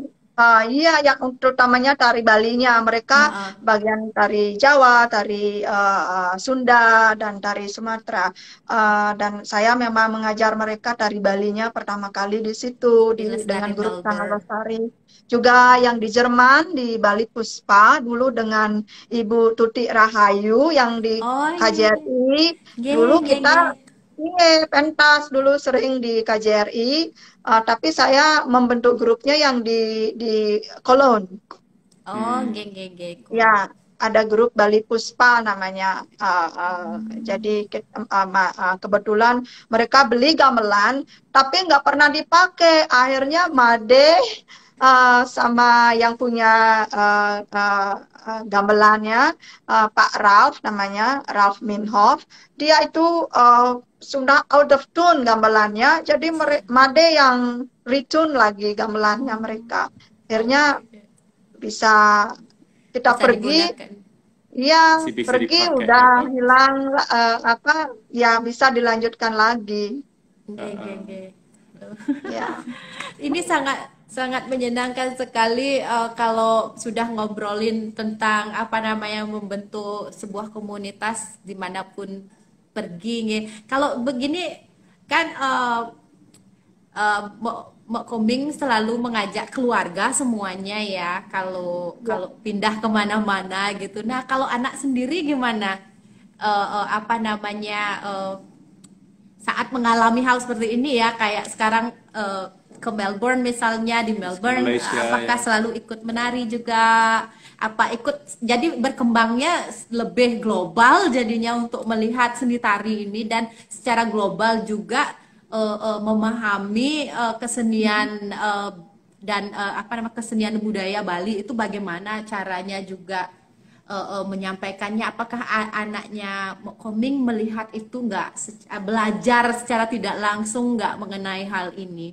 Ah, iya, yang terutamanya tari Balinya. Mereka Heeh. bagian tari Jawa, tari eh, eh, Sunda, dan tari Sumatera. Eh, dan saya memang mengajar mereka tari Balinya pertama kali di situ, Di di, dengan Lestari grup Tanah Melbourne. Lestari. Juga yang di Jerman, di Bali Puspa, dulu dengan Ibu Tuti Rahayu, yang di Oh iya, K J R I. Dulu geng, geng, kita, geng. iya, pentas dulu sering di K J R I. Uh, tapi saya membentuk grupnya yang di di Cologne. Oh, Hmm. geng, geng, geng. Ya, ada grup Bali Puspa namanya. Uh, uh, jadi ke- uh, ma- uh, kebetulan mereka beli gamelan, tapi nggak pernah dipakai. Akhirnya Made uh, sama yang punya uh, uh, uh, gamelannya, uh, Pak Ralph namanya, Ralph Minhoff. Dia itu uh, sudah out of tune gamelannya, jadi mere- Made yang retune lagi gamelannya mereka. Akhirnya Oke, bisa kita bisa pergi, digunakan. ya Masih bisa pergi dipakai ya, udah Pak. hilang eh, apa ya bisa dilanjutkan lagi. Geng, Heeh. geng, geng. Ya. Ini sangat sangat menyenangkan sekali eh, kalau sudah ngobrolin tentang apa namanya membentuk sebuah komunitas dimanapun pergi. Nge. Kalau begini kan eh, eh, Mbak Mbak Koming selalu mengajak keluarga semuanya ya kalau Ya. kalau pindah kemana-mana gitu. Nah kalau anak sendiri gimana? Eh, eh, apa namanya eh, saat mengalami hal seperti ini ya kayak sekarang eh, ke Melbourne misalnya di Ke Melbourne Malaysia apakah ya. selalu ikut menari juga apa ikut jadi berkembangnya lebih global jadinya untuk melihat seni tari ini dan secara global juga eh, eh, memahami eh, kesenian eh, dan eh, apa namanya kesenian budaya Bali itu bagaimana caranya juga eh, eh, menyampaikannya apakah a- anaknya Koming melihat itu nggak se- belajar secara tidak langsung nggak mengenai hal ini.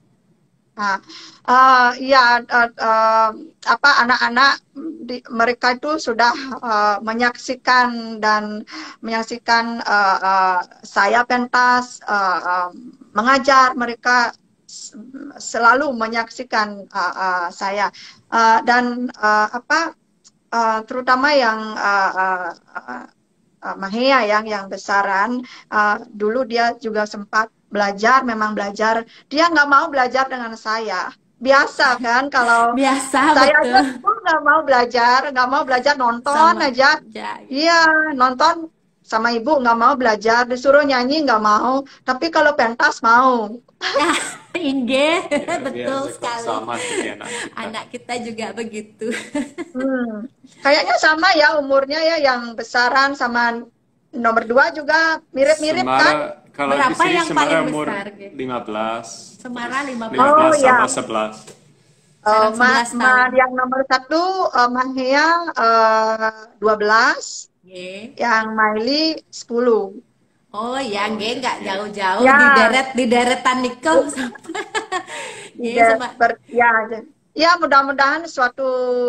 Nah, eh, ya eh, eh, apa anak-anak di- mereka itu sudah eh, menyaksikan dan menyaksikan eh, eh, saya pentas eh, eh, mengajar mereka s- selalu menyaksikan eh, eh, saya. Eh, dan eh, apa eh, terutama yang eh, eh, eh, eh, Mahia yang yang besaran eh, dulu dia juga sempat belajar memang belajar dia nggak mau belajar dengan saya biasa kan kalau Biasa saya aja betul dulu nggak mau belajar nggak mau belajar nonton sama aja ja, iya nonton sama ibu nggak mau belajar disuruh nyanyi nggak mau tapi kalau pentas mau. ya Inge Ya, betul biasa kok sekali sama seperti anak kita. anak kita juga begitu. Hmm. Kayaknya sama ya umurnya ya yang besaran sama nomor dua juga mirip-mirip kan. Semara, kalau di Berapa sini yang Semara paling umur besar Ge? lima belas, Semara terus lima belas Oh lima belas tahun ya, sama sebelas. Eh, sekarang ma, sebelas ma tahun yang nomor satu uh, Mahia uh, dua belas, Ge. yang Miley sepuluh. Oh ya Oh Ge ya, nggak mirip. jauh-jauh di Ya, deret di deretan nikel Ge tidak sama ber, ya, ya mudah-mudahan suatu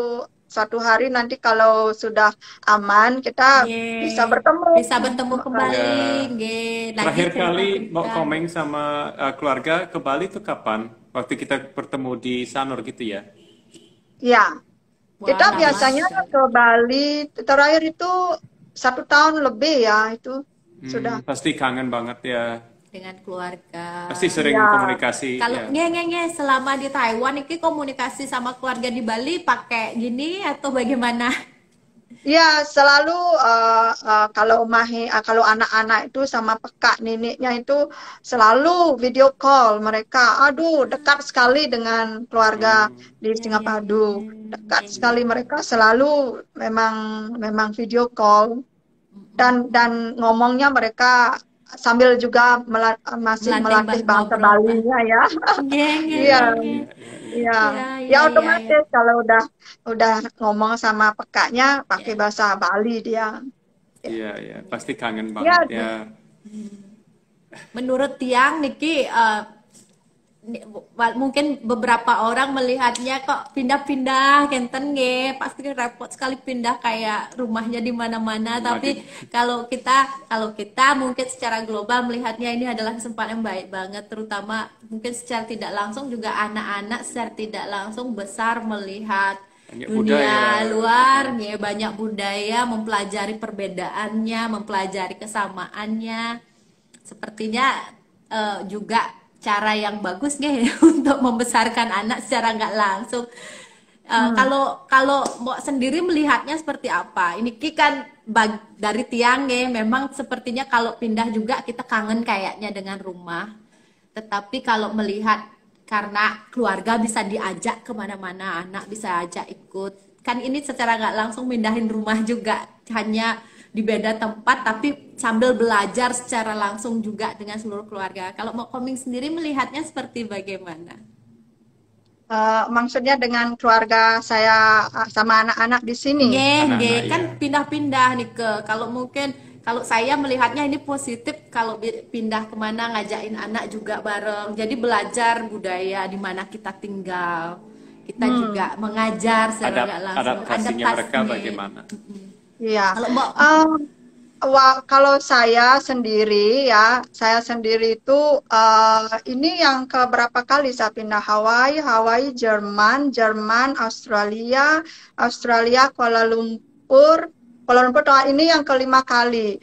suatu hari nanti kalau sudah aman kita bisa Nggih, bertemu. bisa bertemu Eh, kembali, Ya, nggih, lagi terakhir kali mau cerita-cerita. komeng sama uh, keluarga ke Bali itu kapan? Waktu kita bertemu di Sanur gitu ya? Ya, Wah, kita lama biasanya sekali. ke Bali terakhir itu satu tahun lebih ya itu Hmm, sudah. pasti kangen banget ya. Dengan keluarga. Pasti sering Ya, komunikasi Kalau ya. nge nge nge selama di Taiwan iki komunikasi sama keluarga di Bali pakai gini atau bagaimana? ya selalu eh, eh, kalau mahi eh, kalau anak-anak itu sama pekak neneknya itu selalu video call mereka. Aduh, dekat sekali dengan keluarga Hmm, di Ya ya ya Singapura. ya. Dekat Ya, ya. sekali mereka selalu memang memang video call. dan Mm-mm. dan ngomongnya mereka sambil juga mela- masih Melatih melatih ba- bahasa ngobrol bah. Balinya ya. Nge nge Iya, nge ya, nge. ya, ya, ya. iya. Ya Ya ya ya ya. otomatis kalau udah udah ngomong sama pekaknya pakai Ya. bahasa Bali dia. Ya. Iya, ya, pasti kangen Ya, banget ya. Menurut Tiang Niki, eh, ni- wa- mungkin beberapa orang melihatnya kok pindah-pindah kenten nge pasti repot sekali pindah kayak rumahnya di mana-mana, Waduh. tapi kalau kita kalau kita mungkin secara global melihatnya ini adalah kesempatan yang baik banget, terutama mungkin secara tidak langsung juga anak-anak secara tidak langsung besar melihat Banyak budaya. dunia luar nge, banyak budaya, mempelajari perbedaannya, mempelajari kesamaannya. Sepertinya eh, juga cara yang bagus nih untuk membesarkan anak secara nggak langsung. Eh, hmm. Kalau kalau Mbok sendiri melihatnya seperti apa? Ini Ki kan bag- dari Tiang ya, memang sepertinya kalau pindah juga kita kangen kayaknya dengan rumah. Tetapi kalau melihat karena keluarga bisa diajak kemana-mana, anak bisa ajak ikut. Kan ini secara nggak langsung mindahin rumah juga, hanya di beda tempat, tapi sambil belajar secara langsung juga dengan seluruh keluarga. Kalau mau Koming sendiri melihatnya seperti bagaimana? Eh, maksudnya dengan keluarga saya eh, sama anak-anak di sini. Nggih, nggih, Anak-anak kan ya. pindah-pindah nih ke kalau mungkin kalau saya melihatnya ini positif kalau bi- pindah kemana ngajakin anak juga bareng. Jadi belajar budaya di mana kita tinggal. Kita juga Hmm. mengajar secara Adap nggak langsung adaptasinya mereka adaptasinya. bagaimana? Iya. Kalau Mbak, Em, wa- kalau saya sendiri ya, saya sendiri itu eh, ini yang keberapa kali saya pindah Hawaii, Hawaii, Jerman, Jerman, Australia, Australia, Kuala Lumpur, Kuala Lumpur. Nah, ini yang kelima kali.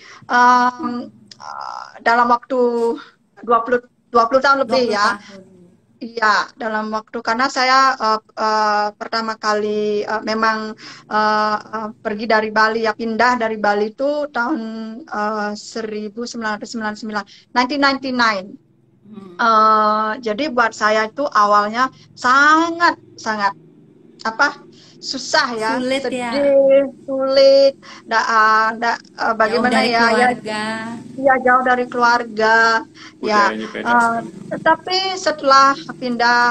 Em, eh, dalam waktu dua puluh dua puluh tahun dua lebih puluh ya. tahun. Iya, dalam waktu karena saya eh, eh, pertama kali eh, memang eh, eh, pergi dari Bali ya pindah dari Bali itu tahun eh, seribu sembilan ratus sembilan puluh sembilan, seribu sembilan ratus sembilan puluh sembilan. Hmm. Eh, jadi buat saya itu awalnya sangat sangat apa susah ya, Sulit ya, sedih, sulit, da, ah, da- eh, jauh bagaimana dari ya ya keluarga. ya jauh dari keluarga ya. Budayanya beda eh, sekali. tetapi setelah pindah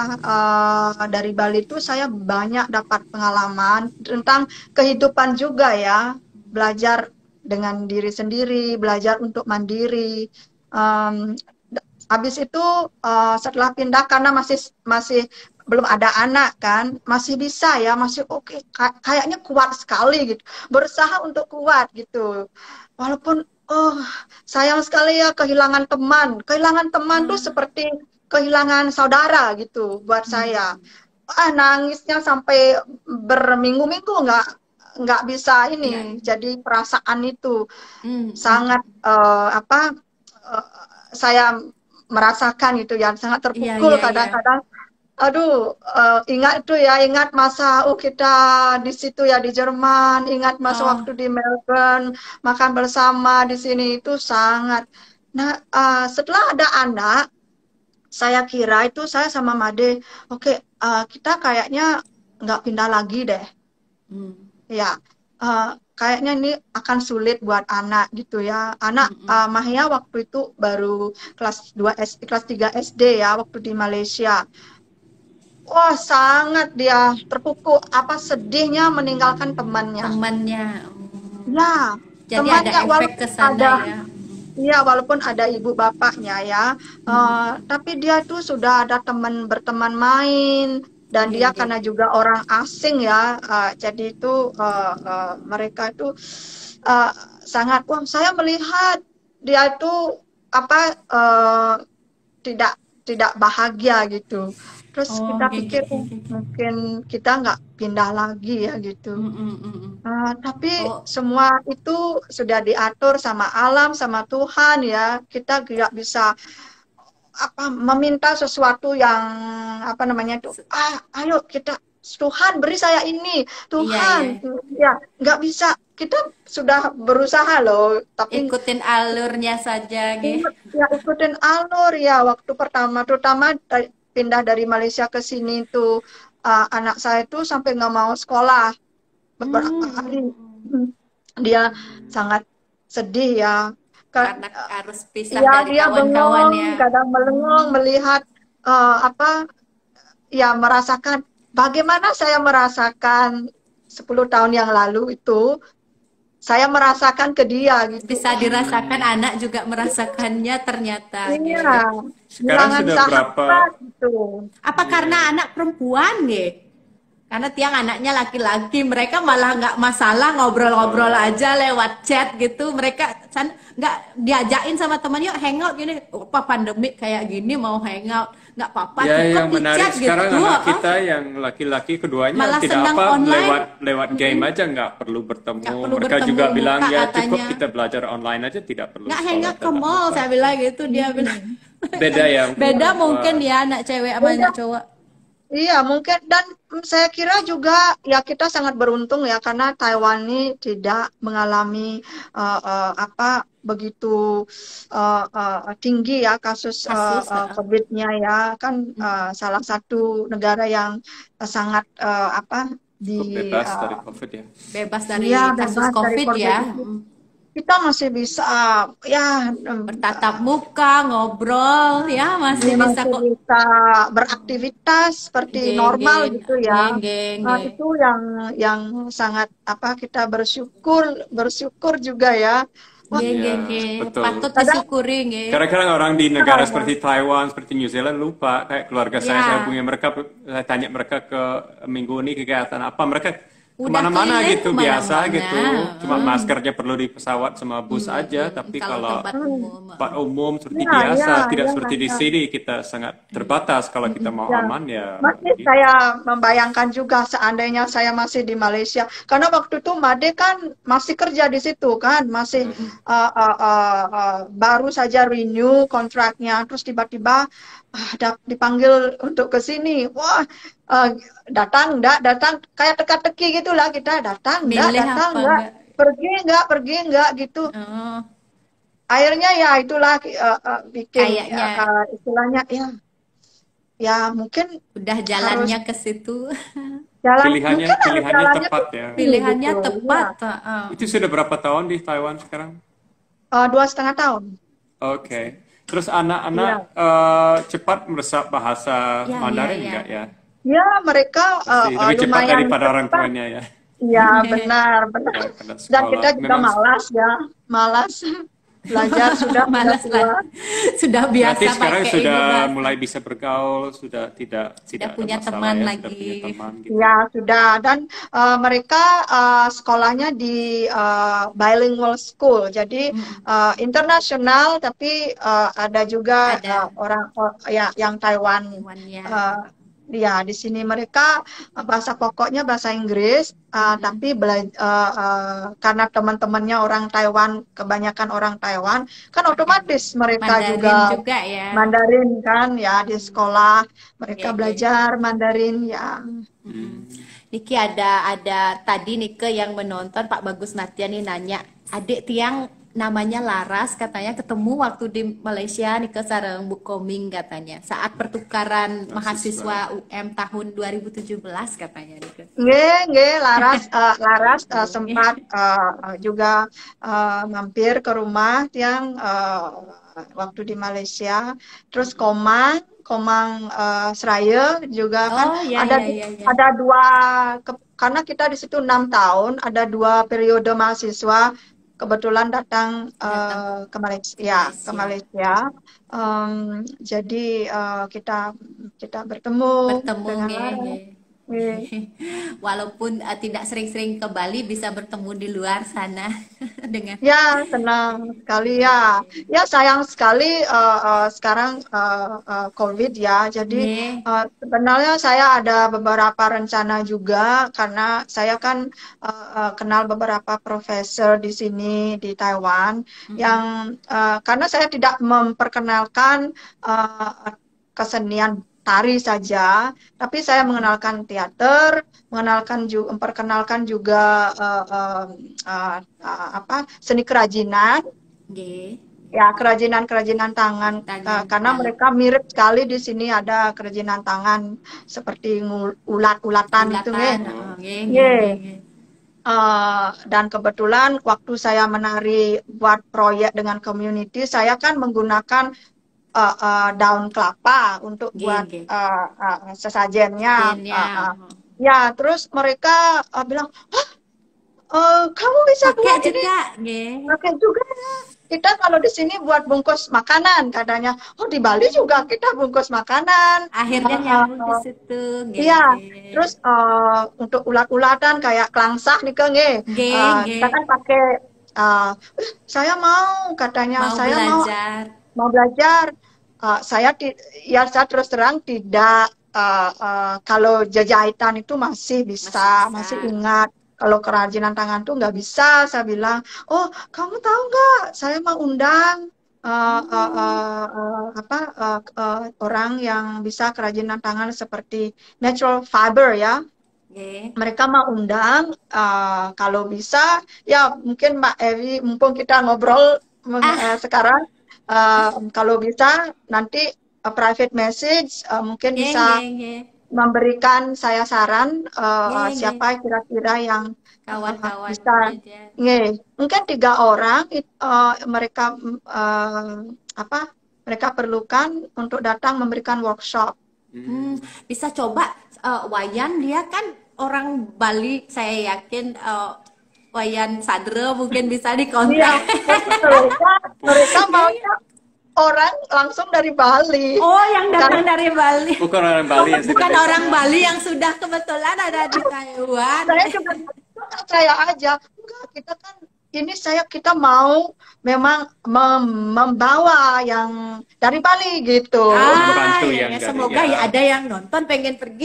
eh, dari Bali itu saya banyak dapat pengalaman tentang kehidupan juga ya, belajar dengan diri sendiri, belajar untuk mandiri. Em, d- habis itu eh, setelah pindah karena masih masih belum ada anak kan, masih bisa ya, masih oke, ka- kayaknya kuat sekali gitu, berusaha untuk kuat gitu. Walaupun oh sayang sekali ya kehilangan teman. Kehilangan teman tuh Ah, seperti kehilangan saudara gitu buat saya. hmm. Ah, nangisnya sampai berminggu-minggu nggak nggak bisa Enggak. ini. Jadi perasaan itu Hmm, hmm. sangat eh, apa eh, saya merasakan itu ya, sangat Iya, terpukul iya, iya. kadang-kadang. Aduh, eh, ingat tuh ya, ingat masa oh kita di situ ya di Jerman, ingat masa Oh, waktu di Melbourne, makan bersama di sini itu sangat. Nah, eh, setelah ada anak, saya kira itu saya sama Made, oke, eh, kita kayaknya nggak pindah lagi deh. hmm. Ya, eh, kayaknya ini akan sulit buat anak gitu ya. Anak Hmm, hmm. eh, Mahia waktu itu baru kelas dua S, kelas tiga S D ya, waktu di Malaysia. Wah, sangat dia terpukul, apa sedihnya meninggalkan temannya. Temannya. Hmm. Ya, Jadi ada temannya efek ke walaupun sana ada, ya. iya walaupun ada ibu bapaknya ya, Hmm. eh, tapi dia itu sudah ada teman berteman main, dan Nggih, dia nggih, karena nggih. juga orang asing ya, uh, jadi itu uh, uh, mereka itu uh, sangat, wah saya melihat dia itu apa uh, tidak tidak bahagia gitu. Terus Oh, kita nggih, nggih, pikir, nggih, "Oh, nggih. mungkin kita nggak pindah lagi ya gitu." Mm, mm, mm, mm. Uh, tapi Oh, semua itu sudah diatur sama alam, sama Tuhan ya. Kita nggak bisa apa meminta sesuatu yang apa namanya itu. se- Ah, ayo kita Tuhan beri saya ini, iya, iya. Tuhan ya nggak bisa. Kita sudah berusaha loh, tapi Ikutin alurnya saja, nggih. ingat, ya ikutin alur ya waktu pertama, terutama dari- pindah dari Malaysia ke sini tuh uh, anak saya itu sampai nggak mau sekolah beberapa hari. Hmm. Hmm. Dia sangat sedih ya. Ka- Karena harus pisah Ya dari dia kawan-kawan bengong, ya. kadang melengong Hmm. melihat uh, apa ya merasakan bagaimana saya merasakan sepuluh tahun yang lalu itu saya merasakan ke dia gitu. Bisa dirasakan, anak juga merasakannya ternyata, Iya, nggih. Sekarang kehilangan sudah berapa? sahabat gitu. Apa karena Iya. anak perempuan, nggih? Karena tiang anaknya laki-laki, mereka malah nggak masalah ngobrol-ngobrol Oh. aja lewat chat gitu. Mereka san- nggak diajakin sama teman, yuk hangout gini. Apa pandemi kayak gini mau hangout? Nggak apa-apa, Ya, cukup yang di menarik chat sekarang gitu. anak ah. kita yang laki-laki keduanya Malah tidak senang apa online. lewat lewat game aja nggak perlu bertemu. Nggak perlu Mereka bertemu juga bilang muka ya cukup katanya. kita belajar online aja tidak perlu Nggak sekolah hangout ke tatap mall, muka. saya bilang gitu. Dia bilang Beda ya mungkin beda orang tua. mungkin ya anak cewek sama Beda. anak cowok. Iya, mungkin dan mm, saya kira juga ya kita sangat beruntung ya karena Taiwan ini tidak mengalami uh, uh, apa begitu uh, uh, tinggi ya kasus uh, Kasus uh, ah. COVID-nya ya kan uh, salah satu negara yang uh, sangat uh, apa Cukup di bebas dari uh, COVID ya. Bebas dari ya kasus bebas dari COVID COVID ya. itu. Mm. Kita masih bisa ya um, Bertatap muka, ngobrol, ya masih Dia bisa masih kok. bisa beraktivitas seperti Nggih, nggih, normal gitu nggih, ya. nggih, Nah, nggih. itu yang yang sangat apa kita bersyukur bersyukur juga ya. Wah, Nggih, nggih, Iya, nggih. betul. Patut kadang disyukuri, nggih. Kadang-kadang orang di negara seperti Taiwan, seperti New Zealand lupa. Kayak keluarga saya, saya Ya, hubungi mereka, saya tanya mereka ke minggu ini kegiatan apa. Mereka udah kemana-mana keliling gitu, biasa kemana-mana. gitu. Cuma Hmm. maskernya perlu di pesawat sama bus Hmm, aja. hmm. Tapi Kalau kalau tempat hmm, umum. tempat umum seperti ya biasa, ya tidak ya seperti di ya. sini, kita sangat terbatas. Kalau kita mau Ya, aman ya masih gitu. saya membayangkan juga seandainya saya masih di Malaysia, karena waktu itu Made kan masih kerja di situ kan, masih Mm-mm. uh, uh, uh, uh, baru saja renew kontraknya, terus tiba-tiba ah, da- dipanggil untuk ke sini, wah uh, datang enggak, datang kayak teka-teki gitulah kita, datang enggak, Milih datang apa enggak, enggak? pergi enggak, pergi enggak gitu. Oh, Akhirnya ya itulah uh, uh, bikin ya, kayaknya uh, istilahnya ya, ya mungkin udah harus jalannya ke situ. jalan Pilihannya mungkin harus pilihannya jalannya ke tepat ya. sini Pilihannya gitu tepat. ya. ah. Itu sudah berapa tahun di Taiwan sekarang? Eh, dua setengah tahun Oke. Terus iya anak-anak eh, cepat meresap bahasa Ya, ya, Mandarin ya. enggak ya? ya mereka eh, Pasti eh, lebih cepat lumayan daripada orang cepat tuanya ya. ya benar benar Ya, karena dan kita sekolah juga memang malas ya malas belajar sudah sudah Malas lah. tua Sudah berarti biasa sekarang pakai ini sudah bahasa. mulai bisa bergaul, sudah tidak Sudah tidak ada punya masalah teman ya, sudah lagi. punya teman gitu. ya sudah dan eh, mereka eh, sekolahnya di eh, bilingual school jadi Mm-mm. eh, internasional tapi eh, ada juga Ada eh, orang or- ya yang Taiwan hewannya. eh, ya di sini mereka eh, bahasa pokoknya bahasa Inggris eh, Mm-mm. tapi bela- eh, eh, karena teman-temannya orang Taiwan kebanyakan orang Taiwan kan Pakai otomatis mereka Mandarin juga juga ya. Mandarin kan ya di Hmm. sekolah Oke, mereka oke. belajar Mandarin ya. Mm-mm. Niki ada ada tadi Nike yang menonton Pak Bagus Natya nih nanya, adik tiang namanya Laras katanya ketemu waktu di Malaysia Nike sareng Bu Koming katanya saat pertukaran mahasiswa Mahasiswa. U M tahun dua ribu tujuh belas katanya Nike. Nggih, nggih, Laras, eh, Laras eh, Oh, sempat eh, juga eh, mampir ke rumah yang eh, waktu di Malaysia. Terus Komang, Komang eh, Seraya juga kan oh ya ada ya di- ya ya. ada dua ke- karena kita di situ enam tahun, ada dua periode mahasiswa. kebetulan datang Datang eh, ke Malaysia, ke ya, ke Malaysia. Malaysia. Em, jadi eh, kita kita bertemu Bertemu dengan nge, Lara. nge. Eh, Walaupun eh, tidak sering-sering ke Bali, bisa bertemu di luar sana dengan Ya, senang sekali ya. nge, Ya, sayang sekali eh, eh, sekarang eh, eh, COVID ya. Jadi nge. eh, sebenarnya saya ada beberapa rencana juga karena saya kan eh, eh, kenal beberapa profesor di sini di Taiwan Mm-mm. yang eh, karena saya tidak memperkenalkan eh, kesenian tari saja, tapi saya Mm-mm. mengenalkan teater, mengenalkan juga memperkenalkan juga eh, eh, eh, uh, apa seni kerajinan Nge. ya kerajinan-kerajinan tangan uh, Tangan karena Bali. mereka mirip sekali di sini ada kerajinan tangan seperti ngul- ulat-ulatan itu Bulatan, nih. oh, Oh, nge, nge, nge, Yeah. nge. Uh, dan kebetulan waktu saya menari buat proyek dengan community saya kan menggunakan uh, uh, daun kelapa untuk Nge, buat nge. uh, uh, sesajennya. Sajennya, Uh, uh. oh. Ya, terus mereka uh, bilang, "Eh, kamu bisa Pakai buat ini juga, nge. pakai juga ya. Kita kalau di sini buat bungkus makanan katanya. Oh di Bali juga kita bungkus makanan. Akhirnya Eh, nyambung di situ, nge, iya. nge. Terus eh, untuk ulat-ulatan kayak klangsah nih Kang, eh, Nge, eh, nge. kita kan pakai. eh, "Eh, saya mau katanya Mau saya mau belajar. mau belajar. Eh, saya ti- ya saya terus terang tidak eh, eh, kalau jajahitan itu masih Masih bisa, bisa. masih ingat. Kalau kerajinan tangan tuh nggak bisa. Saya bilang, oh kamu tahu nggak? Saya mau undang eh, eh, Hmm, eh, eh, apa eh, eh, orang yang bisa kerajinan tangan seperti natural fiber ya. nge. Mereka mau undang. eh, kalau bisa, ya mungkin Mbak Evi, mumpung kita ngobrol meng- Ah, eh, sekarang, eh, kalau bisa nanti eh, private message eh, mungkin nge, bisa nge, nge. memberikan saya saran eh, Nge, eh, nge. siapa kira-kira yang eh, bisa. Kawan-kawannya aja. Nge, mungkin tiga orang it- eh, mereka mm, eh, apa? Mereka perlukan untuk datang memberikan workshop. Hmm, hmm. bisa coba eh, Wayan dia kan orang Bali, saya yakin eh, Wayan Sadre mungkin bisa Iya, dikontak. mereka mereka Nge. maunya orang langsung dari Bali. Oh, yang Karena datang dari Bali. Bukan orang Bali yang sudah Bukan di orang sana. Bali yang sudah kebetulan ada di Taiwan. saya juga saya aja, enggak kita kan ini saya kita mau memang mem- membawa yang dari Bali gitu. Ah, Membantu ya, yang ya, dari semoga ya. ya ada yang nonton pengen pergi.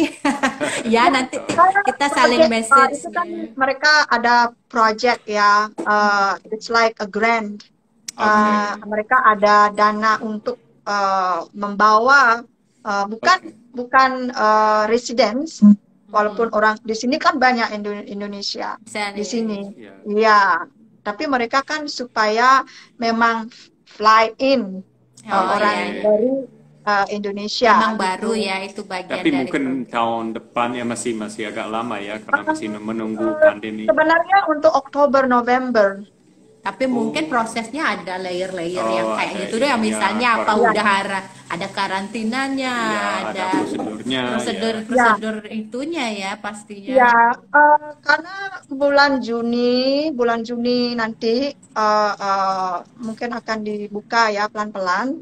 Ya, nanti ti- Karena kita saling project uh, message. itu kan mereka ada project ya, uh, it's like a grant. Oke, Uh, mereka ada dana untuk uh, membawa uh, bukan oke. bukan uh, residents, walaupun Mm-mm. orang di sini kan banyak Indo- Indonesia Bisa di nih. sini, Ya. iya. Tapi mereka kan supaya memang fly in uh, Oh orang ya, Oke. dari uh, Indonesia memang baru gitu. ya itu bagian Tapi dari mungkin program. tahun depan ya masih masih agak lama ya karena masih menunggu Uh, pandemi. sebenarnya untuk Oktober November, Tapi mungkin Oh, prosesnya ada layer-layer yang oh kayak ada gitu deh. ininya Misalnya apa kor- ya, udah ada ada karantinanya, ya ada ada prosedurnya ya. ya. prosedur-prosedur itunya ya pastinya. Ya, eh, karena bulan Juni, bulan Juni nanti eh, eh, mungkin akan dibuka ya pelan-pelan.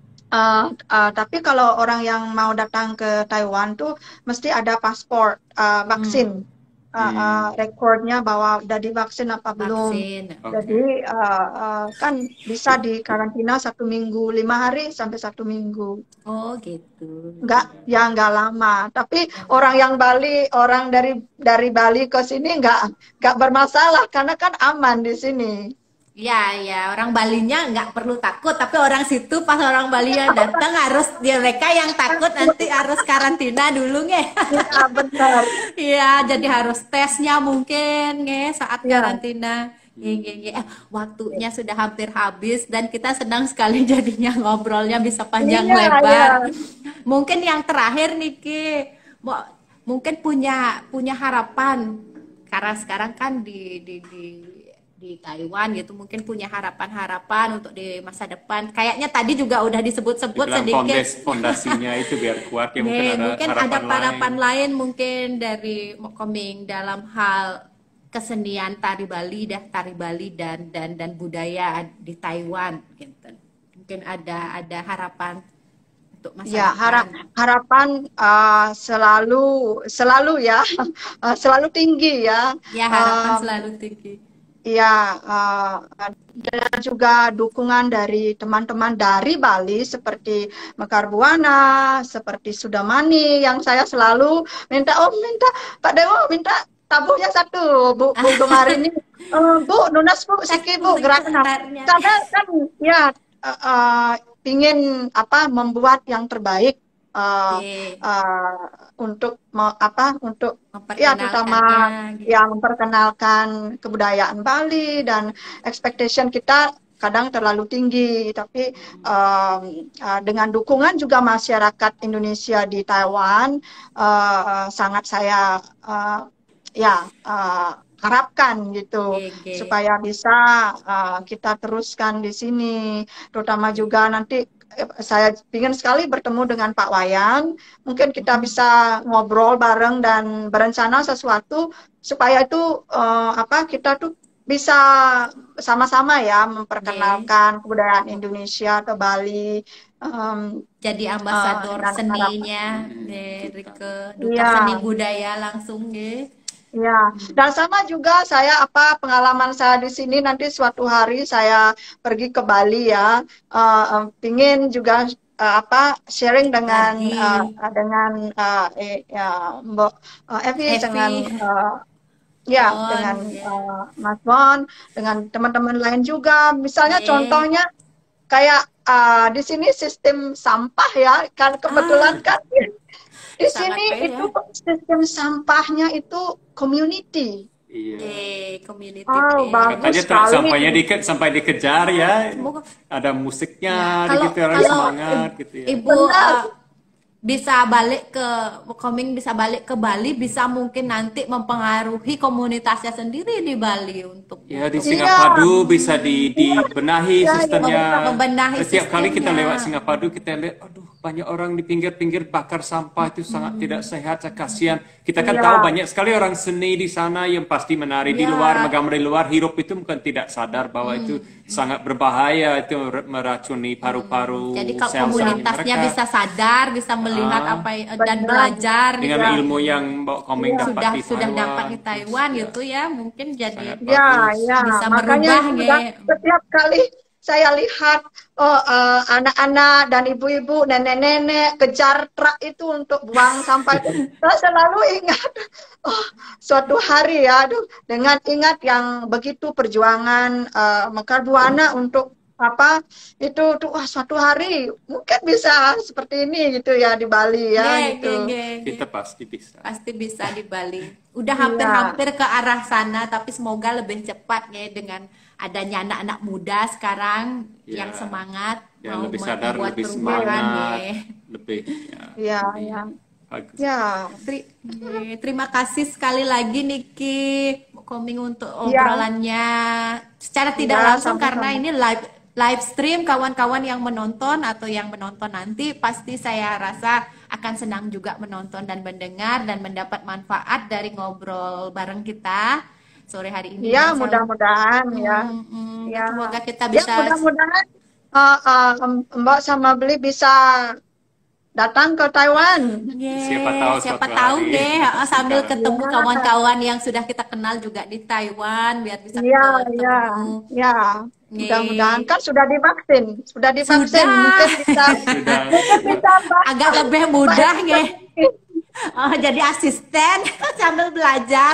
Eh, eh, tapi kalau orang yang mau datang ke Taiwan tuh mesti ada paspor eh, vaksin. Hmm, Eh, eh, Hmm, rekornya bahwa udah divaksin apa belum. vaksin. Jadi oke. eh, eh, kan bisa dikarantina satu minggu, lima hari sampai satu minggu. Oh gitu. Enggak, ya enggak lama. Tapi orang yang Bali, orang dari dari Bali ke sini enggak enggak bermasalah karena kan aman di sini. Ya, ya, orang Balinya nggak perlu takut, tapi orang situ pas orang Bali yang datang harus dia mereka yang takut nanti harus karantina dulu nge. Iya, benar. Iya, jadi harus tesnya mungkin nge saat Iya. karantina. Nge, nge, nge. Eh, waktunya sudah hampir habis dan kita senang sekali jadinya ngobrolnya bisa panjang Iya, iya. lebar. Mungkin yang terakhir nih Ki, Mo- mungkin punya punya harapan karena sekarang kan di di di di Taiwan gitu mungkin punya harapan-harapan untuk di masa depan. Kayaknya tadi juga udah disebut-sebut Dibilang sedikit. fondes, fondasinya itu biar kuat ya mungkin Nih, ada mungkin ada harapan lain. harapan lain mungkin dari Mokoming dalam hal kesenian tari Bali dan tari Bali dan dan dan budaya di Taiwan gitu. Mungkin ada ada harapan untuk masa Ya, harap, depan. harapan uh, selalu selalu ya uh, selalu tinggi ya. Ya, harapan Um, selalu tinggi. Ya, uh, dan juga dukungan dari teman-teman dari Bali seperti Mekar Buana, seperti Sudamani yang saya selalu minta, oh minta Pak Dewo minta tabuhnya satu, Bu, Bu Gemari ini, "Eh, Bu Nunas Bu, Siki Bu, gerakan apa?" Sebenarnya. Karena kan ya uh, uh, ingin apa membuat yang terbaik uh, Oke, uh, untuk me- apa untuk ya terutama memperkenalkannya gitu. yang memperkenalkan kebudayaan Bali dan expectation kita kadang terlalu tinggi, tapi um, uh, dengan dukungan juga masyarakat Indonesia di Taiwan uh, sangat saya uh, ya uh, harapkan gitu Oke, oke. supaya bisa uh, kita teruskan di sini, terutama juga nanti eh, saya ingin sekali bertemu dengan Pak Wayan. Mungkin kita bisa ngobrol bareng dan berencana sesuatu supaya itu eh, apa kita tuh bisa sama-sama ya Oke. memperkenalkan kebudayaan Indonesia ke Bali. Em, Jadi eh, ambasador dan harapan, seninya Hmm, dari duta. ke duta ya, seni budaya langsung ya. ya. Dan sama juga saya apa pengalaman saya di sini nanti suatu hari saya pergi ke Bali ya, eh, em, pingin juga eh, apa sharing dengan eh, Bagi dengan eh, eh, ya, Mbak eh, Evi dengan Evi eh, ya Bon dengan ya. eh, Mas Bon, dengan teman-teman lain juga. Misalnya Ye. contohnya kayak eh, di sini sistem sampah ya, kan kebetulan Ah, kan di sangat sini keren itu ya. sistem sampahnya itu community. Iya. Eh, community Oh, based. bagus Katanya tra- sekali. sampainya dike, sampai dikejar ya. Semoga Ada ya. musiknya, ada Kalau gitu orang kalau semangat gitu ya. Ibu Benar. eh, bisa balik ke coming bisa balik ke Bali, bisa mungkin nanti mempengaruhi komunitasnya sendiri di Bali untuk Ya di untuk Iya, Singapadu bisa di iya, dibenahi iya, iya. sistemnya. mem- membenahi Setiap kali kita sistemnya. lewat Singapadu kita lihat, aduh banyak orang di pinggir-pinggir bakar sampah itu sangat tidak sehat, saya kasihan. Kita kan Iya, tahu banyak sekali orang seni di sana yang pasti menari di luar, Ya, menggambar di luar, hirup itu bukan tidak sadar bahwa itu sangat berbahaya, itu mer- meracuni jadi paru-paru kalau sel-sel komunitasnya mereka. bisa sadar, bisa melihat Ah, apa dan benar. belajar dengan gitu. ilmu yang Mbak Komeng Iya. dapat Sudah di sudah dapat Taiwan, di itu Taiwan ya gitu ya, mungkin jadi sangat Ya, bagus. ya. bisa Makanya merubah itu nge. udah setiap kali saya lihat oh eh, anak-anak dan ibu-ibu, nenek-nenek kejar truk itu untuk buang sampah itu, saya selalu ingat oh, suatu hari ya, aduh, dengan ingat yang begitu perjuangan eh, Mekar Buana untuk apa itu tuh wah suatu hari mungkin bisa seperti ini gitu ya di Bali Ge, ya ge, gitu. ge, ge. Kita pasti bisa. Pasti bisa di Bali. Udah Iya, hampir-hampir ke arah sana, tapi semoga lebih cepat ya dengan adanya anak-anak muda sekarang yang Ya, semangat ya mau lebih me- sadar, membuat lebih perubahan semangat, ya. lebih ya, ya, lebih ya, bagus. ya, Tri- eh, terima kasih sekali lagi Niki Koming untuk ya, obrolannya secara tidak ya, langsung karena sama-sama. ini live live stream. Kawan-kawan yang menonton atau yang menonton nanti pasti saya rasa akan senang juga menonton dan mendengar dan mendapat manfaat dari ngobrol bareng kita sore hari ini. Ya, Dan saya mudah-mudahan ya. mm, mm, Ya, semoga kita ya bisa mudah-mudahan uh, uh, Mbak sama Beli bisa datang ke Taiwan. Siapa tahu Ye, siapa suatu tahu hari deh uh, sambil sekarang. ketemu Ya, kawan-kawan yang sudah kita kenal juga di Taiwan biar bisa ya, ya, ketemu. ya. Mudah-mudahan Ye. kan sudah divaksin, sudah divaksin, Sudah mungkin bisa, Sudah, mungkin bisa Mbak, agak lebih Mbak mudah Evi nge. pergi. Oh, jadi asisten sambil belajar.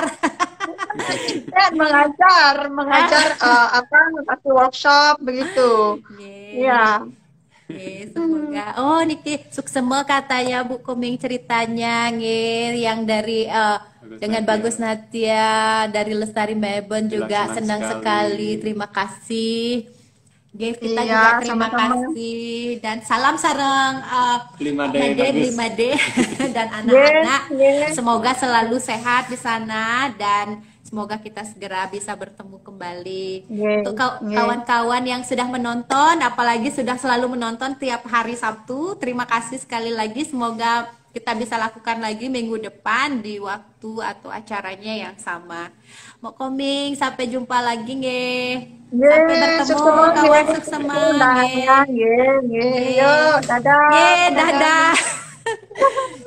Dan mengajar, mengajar uh, apa, kasih workshop begitu. Ye. Ya. Oke, semoga. Oh, Niki Suksema katanya Bu Koming ceritanya nge yang dari eh, Bagus dengan Nadia. Bagus Natia dari Lestari Melbourne Bilang juga senang senang sekali. sekali. Terima kasih. Ge, kita Iya, juga terima sama-sama. kasih dan salam sareng eh, lima D Made bagus. lima D dan Yes, anak-anak. yes. Semoga selalu sehat di sana dan semoga kita segera bisa bertemu kembali. Yes, Untuk kau- yes. kawan-kawan yang sudah menonton, apalagi sudah selalu menonton tiap hari Sabtu, terima kasih sekali lagi. Semoga kita bisa lakukan lagi minggu depan di waktu atau acaranya yang sama. Mau koming, sampai jumpa lagi nggih. Sampai Ye, bertemu sukses kawan ye. sukses Nah, ye, ye, Nggih. yuk, dadah. Ye, Dadah. dadah.